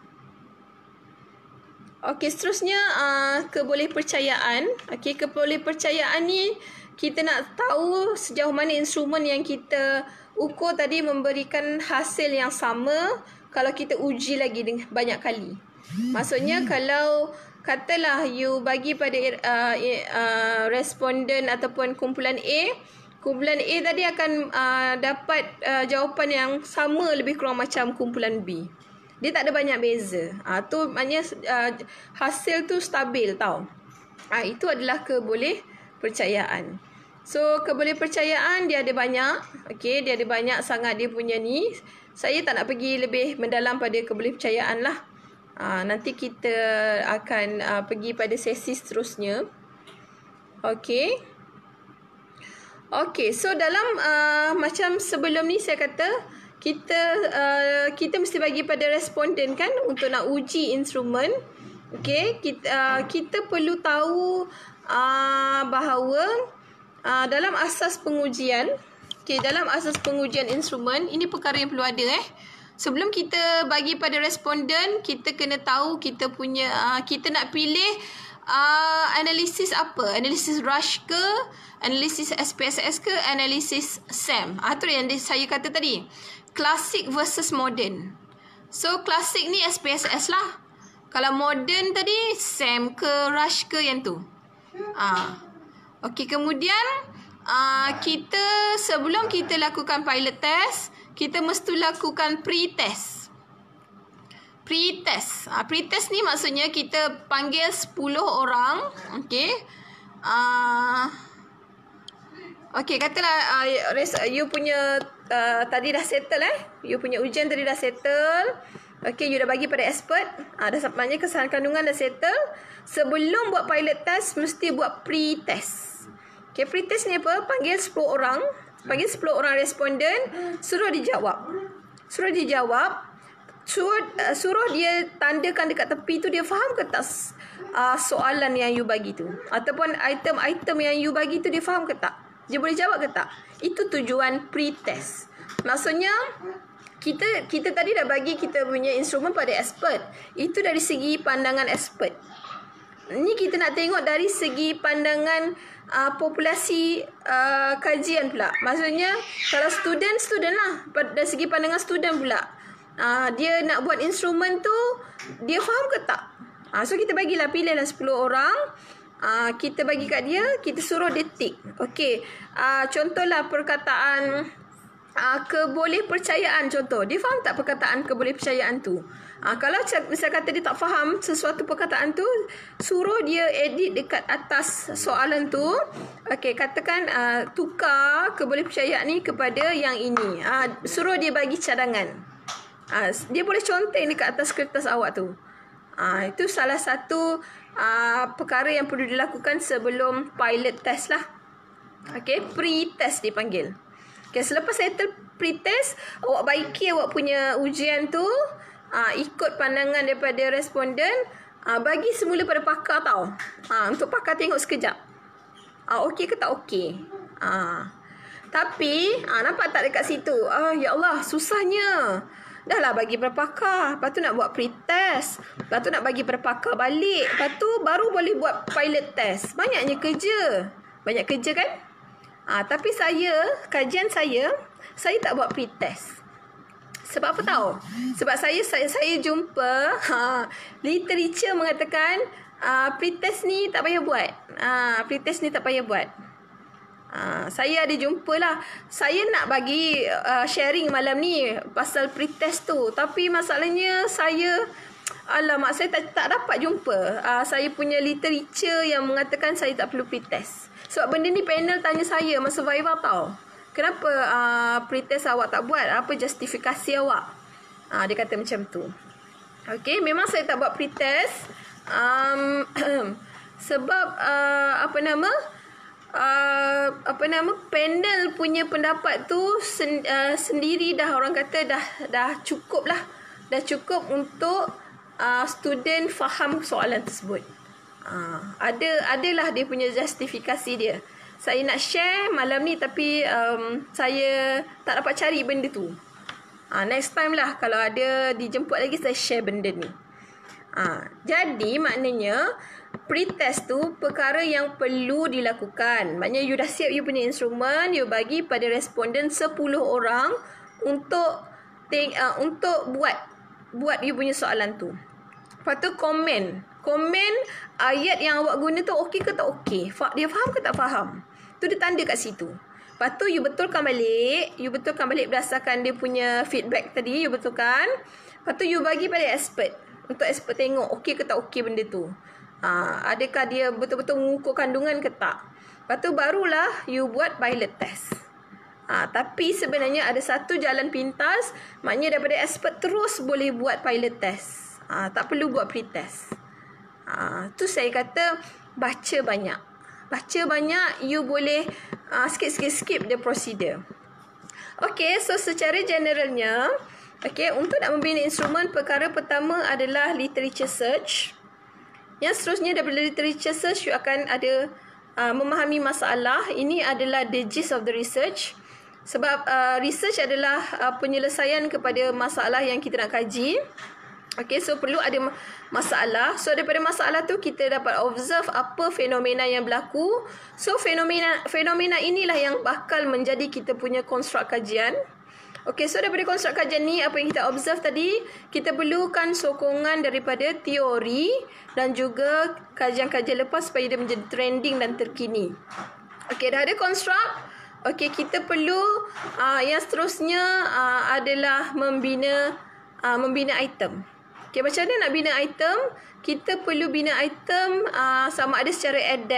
Okey, seterusnya kebolehpercayaan. Okey, kebolehpercayaan ni kita nak tahu sejauh mana instrumen yang kita ukur tadi memberikan hasil yang sama kalau kita uji lagi banyak kali. Maksudnya kalau katalah you bagi pada responden ataupun kumpulan A tadi akan dapat jawapan yang sama lebih kurang macam kumpulan B. Dia tak ada banyak beza. Tu maknanya hasil tu stabil tau. Itu adalah kebolehpercayaan. So kebolehpercayaan dia ada banyak. Okey, dia ada banyak sangat dia punya ni. Saya tak nak pergi lebih mendalam pada kebolehpercayaan lah. Nanti kita akan pergi pada sesi seterusnya. Okey. Okey, so dalam macam sebelum ni saya kata kita mesti bagi pada responden kan untuk nak uji instrumen. Okey, kita perlu tahu bahawa dalam asas pengujian, dalam asas pengujian instrumen, ini perkara yang perlu ada Sebelum kita bagi pada responden, kita kena tahu kita punya kita nak pilih analisis apa? Analisis Rush ke? Analisis SPSS ke? Analisis SAM? Itu yang saya kata tadi. Klasik versus modern. So, klasik ni SPSS lah. Kalau modern tadi, SAM ke, Rush ke yang tu. Okey, kemudian kita sebelum kita lakukan pilot test, kita mesti lakukan pre-test. Pre-test. Pre-test ni maksudnya kita panggil 10 orang. Okey. Okey, katalah you punya tadi dah settle You punya ujian tadi dah settle. Okey, you dah bagi pada expert. Maknanya kesalahan kandungan dah settle. Sebelum buat pilot test, mesti buat pre-test. Okey, pre-test ni apa? Panggil 10 orang. Panggil 10 orang responden. Suruh dijawab. Suruh dia tandakan dekat tepi tu dia faham ke tak soalan yang you bagi tu. Ataupun item-item yang you bagi tu dia faham ke tak. Dia boleh jawab ke tak? Itu tujuan pre-test. Maksudnya, kita tadi dah bagi kita punya instrumen pada expert. Itu dari segi pandangan expert. Ni kita nak tengok dari segi pandangan populasi kajian pula. Maksudnya, kalau student lah. Dari segi pandangan student pula. Dia nak buat instrumen tu, dia faham ke tak? So, kita bagilah, pilihlah 10 orang. Kita bagi kat dia, kita suruh dia tick. Okey. Contohlah perkataan kebolehpercayaan contoh. Dia faham tak perkataan kebolehpercayaan tu? Kalau misal kata dia tak faham sesuatu perkataan tu, suruh dia edit dekat atas soalan tu. Okey, katakan tukar kebolehpercayaan ni kepada yang ini. Suruh dia bagi cadangan. Dia boleh conteng dekat atas kertas awak tu. Itu salah satu perkara yang perlu dilakukan sebelum pilot test lah. Okey, pre-test dipanggil. Okey, selepas settle pre-test, awak baiki awak punya ujian tu. ikut pandangan daripada responden, bagi semula pada pakar tau. Untuk pakar tengok sekejap. Okey ke tak okey. Tapi nampak tak dekat situ? Ya Allah, susahnya. Dah lah bagi pada pakar. Lepas tu nak buat pre-test. Lepas tu nak bagi pada pakar balik. Lepas tu baru boleh buat pilot test. Banyaknya kerja. Banyak kerja kan? Tapi kajian saya tak buat pre-test. Sebab apa tahu? Sebab saya jumpa literature mengatakan pre-test ni tak payah buat. Pre-test ni tak payah buat. Saya ada jumpa lah. Saya nak bagi sharing malam ni pasal pre-test tu. Tapi masalahnya alamak, saya tak dapat jumpa saya punya literature yang mengatakan saya tak perlu pre-test. Sebab benda ni panel tanya saya masa Viva tau. Kenapa pre-test awak tak buat? Apa justifikasi awak? Dia kata macam tu. Okey, memang saya tak buat pre-test. Sebab panel punya pendapat tu sendiri dah, orang kata dah cukup lah. Dah cukup untuk student faham soalan tersebut. Adalah dia punya justifikasi dia. Saya nak share malam ni tapi saya tak dapat cari benda tu. Next time lah kalau ada dijemput lagi saya share benda ni. Jadi maknanya pre-test tu perkara yang perlu dilakukan. Maknanya you dah siap you punya instrumen, you bagi pada responden 10 orang untuk buat you punya soalan tu. Lepas tu komen ayat yang awak guna tu okey ke tak okey, dia faham ke tak faham. Tu dia tanda kat situ. Lepas tu you betulkan balik berdasarkan dia punya feedback tadi, you betulkan. Lepas tu you bagi pada expert, untuk expert tengok okey ke tak okey benda tu. Adakah dia betul-betul mengukur kandungan ke tak. Lepas tu barulah you buat pilot test. Tapi sebenarnya ada satu jalan pintas, maknanya daripada expert terus boleh buat pilot test. Tak perlu buat pre-test. Tu saya kata baca banyak, you boleh sikit-sikit skip the procedure. Okay, so secara generalnya, untuk nak membina instrumen, perkara pertama adalah literature search. Yang seterusnya daripada literature search, you akan ada memahami masalah. Ini adalah the gist of the research. Sebab research adalah penyelesaian kepada masalah yang kita nak kaji. So perlu ada masalah. So daripada masalah tu kita dapat observe apa fenomena yang berlaku. So fenomena inilah yang bakal menjadi kita punya konstruk kajian. So daripada konstruk kajian ni, apa yang kita observe tadi, kita perlukan sokongan daripada teori dan juga kajian-kajian lepas supaya dia menjadi trending dan terkini. Dah ada konstruk. Kita perlu yang seterusnya adalah membina item. Macam mana nak bina item? Kita perlu bina item sama ada secara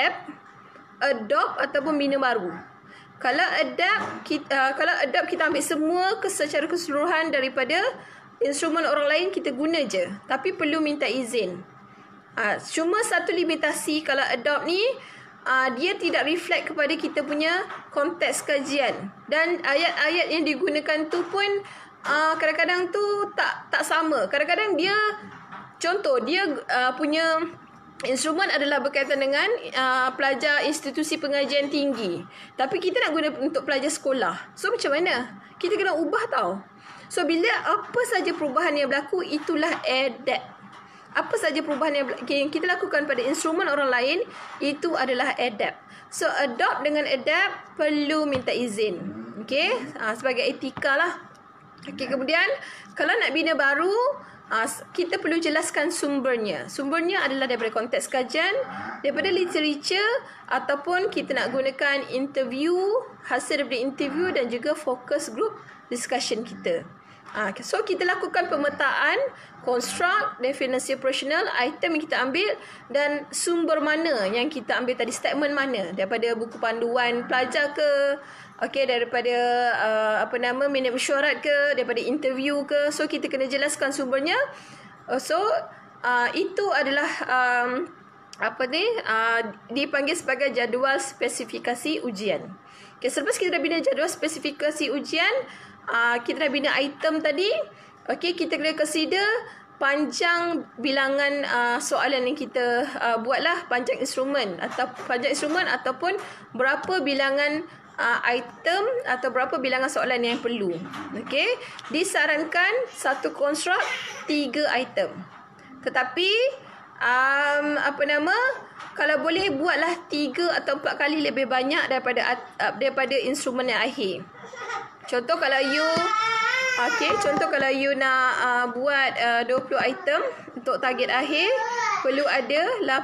adopt ataupun bina baru. Kalau adopt kita ambil semua secara keseluruhan daripada instrumen orang lain, kita guna je. Tapi perlu minta izin. Cuma satu limitasi kalau adopt ni, dia tidak reflect kepada kita punya konteks kajian. Dan ayat-ayat yang digunakan tu pun kadang-kadang tu tak sama. Kadang-kadang dia, contoh dia punya instrumen adalah berkaitan dengan pelajar institusi pengajian tinggi, tapi kita nak guna untuk pelajar sekolah. So macam mana? Kita kena ubah tau. So bila apa saja perubahan yang berlaku, itulah adapt. Apa saja perubahan yang kita lakukan pada instrumen orang lain, itu adalah adapt. So adopt dengan adapt perlu minta izin. Sebagai etika lah. Kemudian kalau nak bina baru, kita perlu jelaskan sumbernya. Sumbernya adalah daripada konteks kajian, daripada literature, ataupun kita nak gunakan interview, hasil daripada interview dan juga focus group discussion kita. So kita lakukan pemetaan, konstruk, definisi operasional, item yang kita ambil dan sumber mana yang kita ambil tadi, statement mana, daripada buku panduan pelajar ke, daripada minit mesyuarat ke, daripada interview ke. So kita kena jelaskan sumbernya. Itu adalah dipanggil sebagai jadual spesifikasi ujian. Selepas kita dah bina jadual spesifikasi ujian, kita dah bina item tadi, Okey, kita kena consider panjang bilangan soalan yang kita buatlah, panjang instrumen ataupun berapa bilangan item atau berapa bilangan soalan yang perlu. Okey, disarankan satu konstruk 3 item. Tetapi kalau boleh buatlah 3 atau 4 kali lebih banyak daripada instrumen yang akhir. Contoh kalau you nak buat 20 item untuk target akhir, perlu ada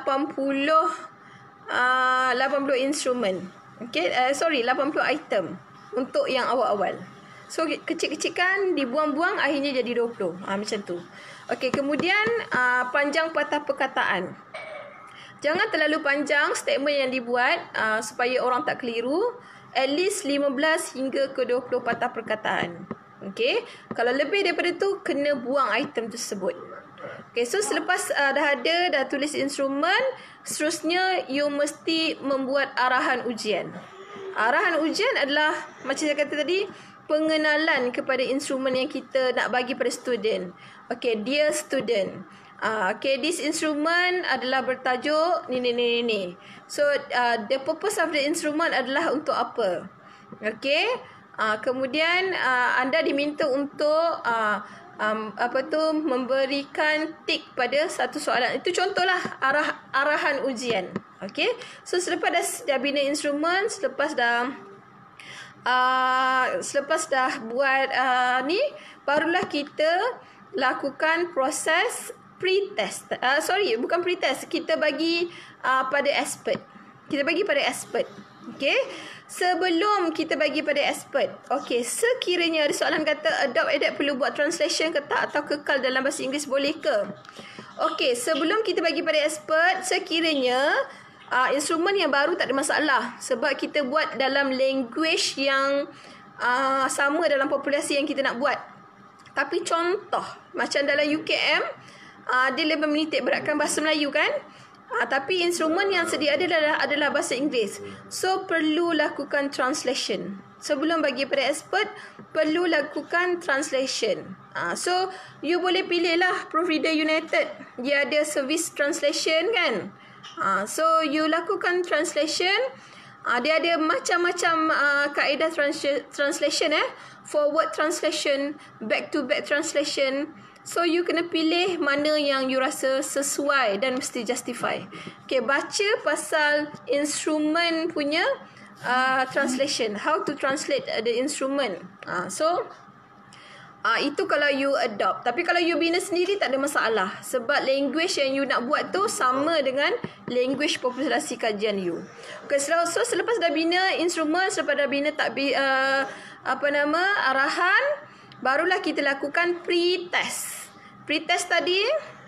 80 instrumen. Okey, 80 item untuk yang awal-awal. So kecil-kecilkan, dibuang-buang, akhirnya jadi 20. Macam tu. Okey, kemudian panjang patah perkataan. Jangan terlalu panjang statement yang dibuat supaya orang tak keliru. At least 15 hingga ke 20 patah perkataan. Okey, kalau lebih daripada tu, kena buang item tersebut. Okey, so selepas dah tulis instrumen, seterusnya you mesti membuat arahan ujian. Arahan ujian adalah macam saya kata tadi, pengenalan kepada instrumen yang kita nak bagi pada student. Okey, dear student, this instrument adalah bertajuk ni. So the purpose of the instrument adalah untuk apa? Okey, kemudian anda diminta untuk memberikan tik pada satu soalan. Itu contohlah arahan ujian. Okey, so selepas dah bina instrumen, selepas dah buat ni, barulah kita lakukan proses pre-test. Bukan pre-test. Kita bagi pada expert. Okey. Sebelum kita bagi pada expert. Okey, sekiranya ada soalan kata adapt perlu buat translation ke tak, atau kekal dalam bahasa Inggeris, boleh ke? Okey, sebelum kita bagi pada expert, sekiranya instrumen yang baru tak ada masalah, sebab kita buat dalam language yang sama dalam populasi yang kita nak buat. Tapi contoh macam dalam UKM, dia lebih menitik beratkan bahasa Melayu kan? Tapi instrumen yang sedia adalah bahasa Inggeris. So perlu lakukan translation. Sebelum bagi pada expert, perlu lakukan translation. So you boleh pilih lah Proofreader United. Dia ada service translation kan? So you lakukan translation. Dia ada macam-macam kaedah translation forward translation, back to back translation. So you kena pilih mana yang you rasa sesuai dan mesti justify. Okay, baca pasal instrument punya translation, how to translate the instrument. Itu kalau you adopt. Tapi kalau you bina sendiri tak ada masalah, sebab language yang you nak buat tu sama dengan language populasi kajian you. Okay, so selepas dah bina instrumen, selepas dah bina arahan, barulah kita lakukan pre-test. Pre-test tadi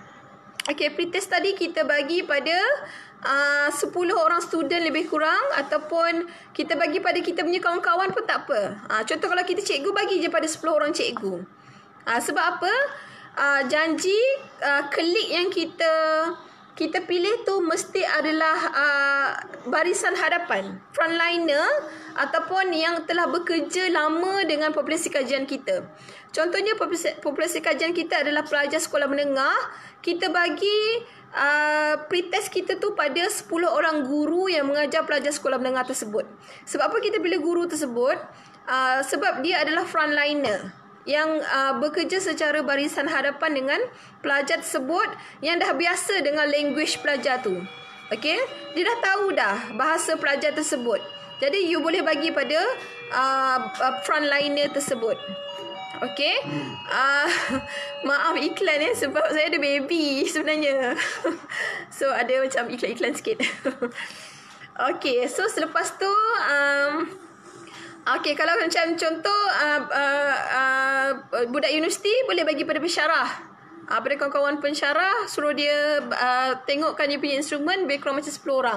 kita bagi pada 10 orang student lebih kurang, ataupun kita bagi pada kita punya kawan-kawan pun tak apa. Contoh kalau kita cikgu, bagi je pada 10 orang cikgu. Sebab apa? Janji klik yang kita pilih tu mesti adalah barisan hadapan, frontliner, ataupun yang telah bekerja lama dengan populasi kajian kita. Contohnya populasi kajian kita adalah pelajar sekolah menengah. Kita bagi pretest kita tu pada 10 orang guru yang mengajar pelajar sekolah menengah tersebut. Sebab apa kita pilih guru tersebut? Sebab dia adalah frontliner yang bekerja secara barisan hadapan dengan pelajar tersebut, yang dah biasa dengan language pelajar tu. Okey, dia dah tahu dah bahasa pelajar tersebut. Jadi you boleh bagi pada frontliner tersebut. Okey. Maaf iklan sebab saya ada baby sebenarnya. So ada macam iklan-iklan sikit. Okey, so selepas tu okey, kalau macam contoh budak universiti boleh bagi pada pensyarah. Pada kawan-kawan pensyarah, suruh dia tengokkan dia punya instrumen, lebih kurang macam 10 orang.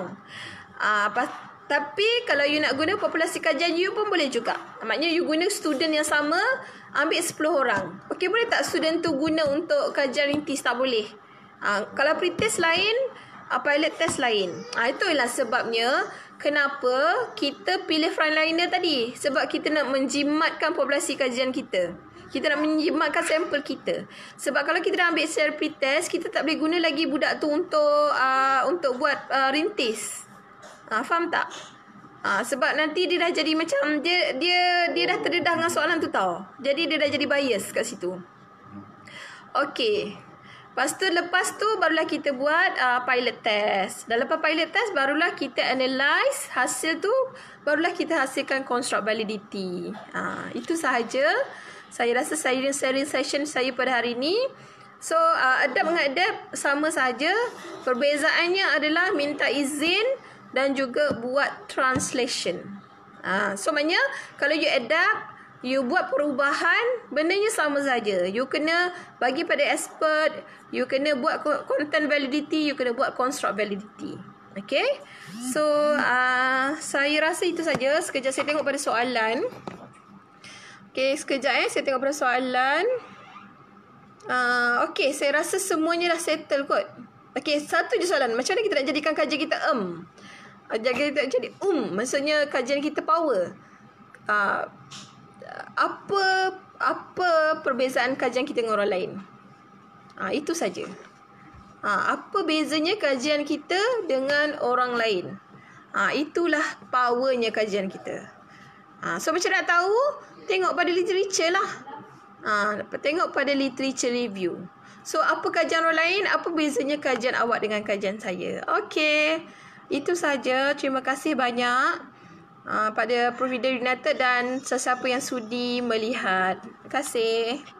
Tapi kalau you nak guna populasi kajian you pun boleh juga. Maknanya you guna student yang sama, ambil 10 orang. Okey, boleh tak student tu guna untuk kajian rintis? Tak boleh. Kalau pre-test lain, pilot test lain. Itulah sebabnya kenapa kita pilih frontliner tadi. Sebab kita nak menjimatkan populasi kajian kita. Kita nak menjimatkan sampel kita. Sebab kalau kita dah ambil sel pretest, kita tak boleh guna lagi budak tu untuk buat rintis. Faham tak? Sebab nanti dia dah jadi macam dia dah terdedah dengan soalan tu tau. Jadi dia dah jadi bias kat situ. Okey. Lepas tu barulah kita buat pilot test. Dan lepas pilot test barulah kita analyse hasil tu, barulah kita hasilkan construct validity. Itu sahaja. Saya rasa sharing session saya pada hari ini. So adapt dengan adapt sama saja. Perbezaannya adalah minta izin dan juga buat translation. So maknanya kalau you adapt, you buat perubahan, bendanya sama saja. You kena bagi pada expert, you kena buat content validity, you kena buat construct validity. Okay? So, saya rasa itu saja. Sekejap saya tengok pada soalan. Okay, sekejap saya tengok pada soalan. Okay, saya rasa semuanya dah settle kot. Okay, satu je soalan. Macam mana kita nak jadikan kajian kita jadi maksudnya kajian kita power. Apa perbezaan kajian kita dengan orang lain? Itu saja. Apa bezanya kajian kita dengan orang lain? Itulah powernya kajian kita. So macam nak tahu, tengok pada literature lah. Tengok pada literature review. So apa kajian orang lain, apa bezanya kajian awak dengan kajian saya? Okey. Itu saja. Terima kasih banyak pada Prof Vida United dan sesiapa yang sudi melihat. Terima kasih.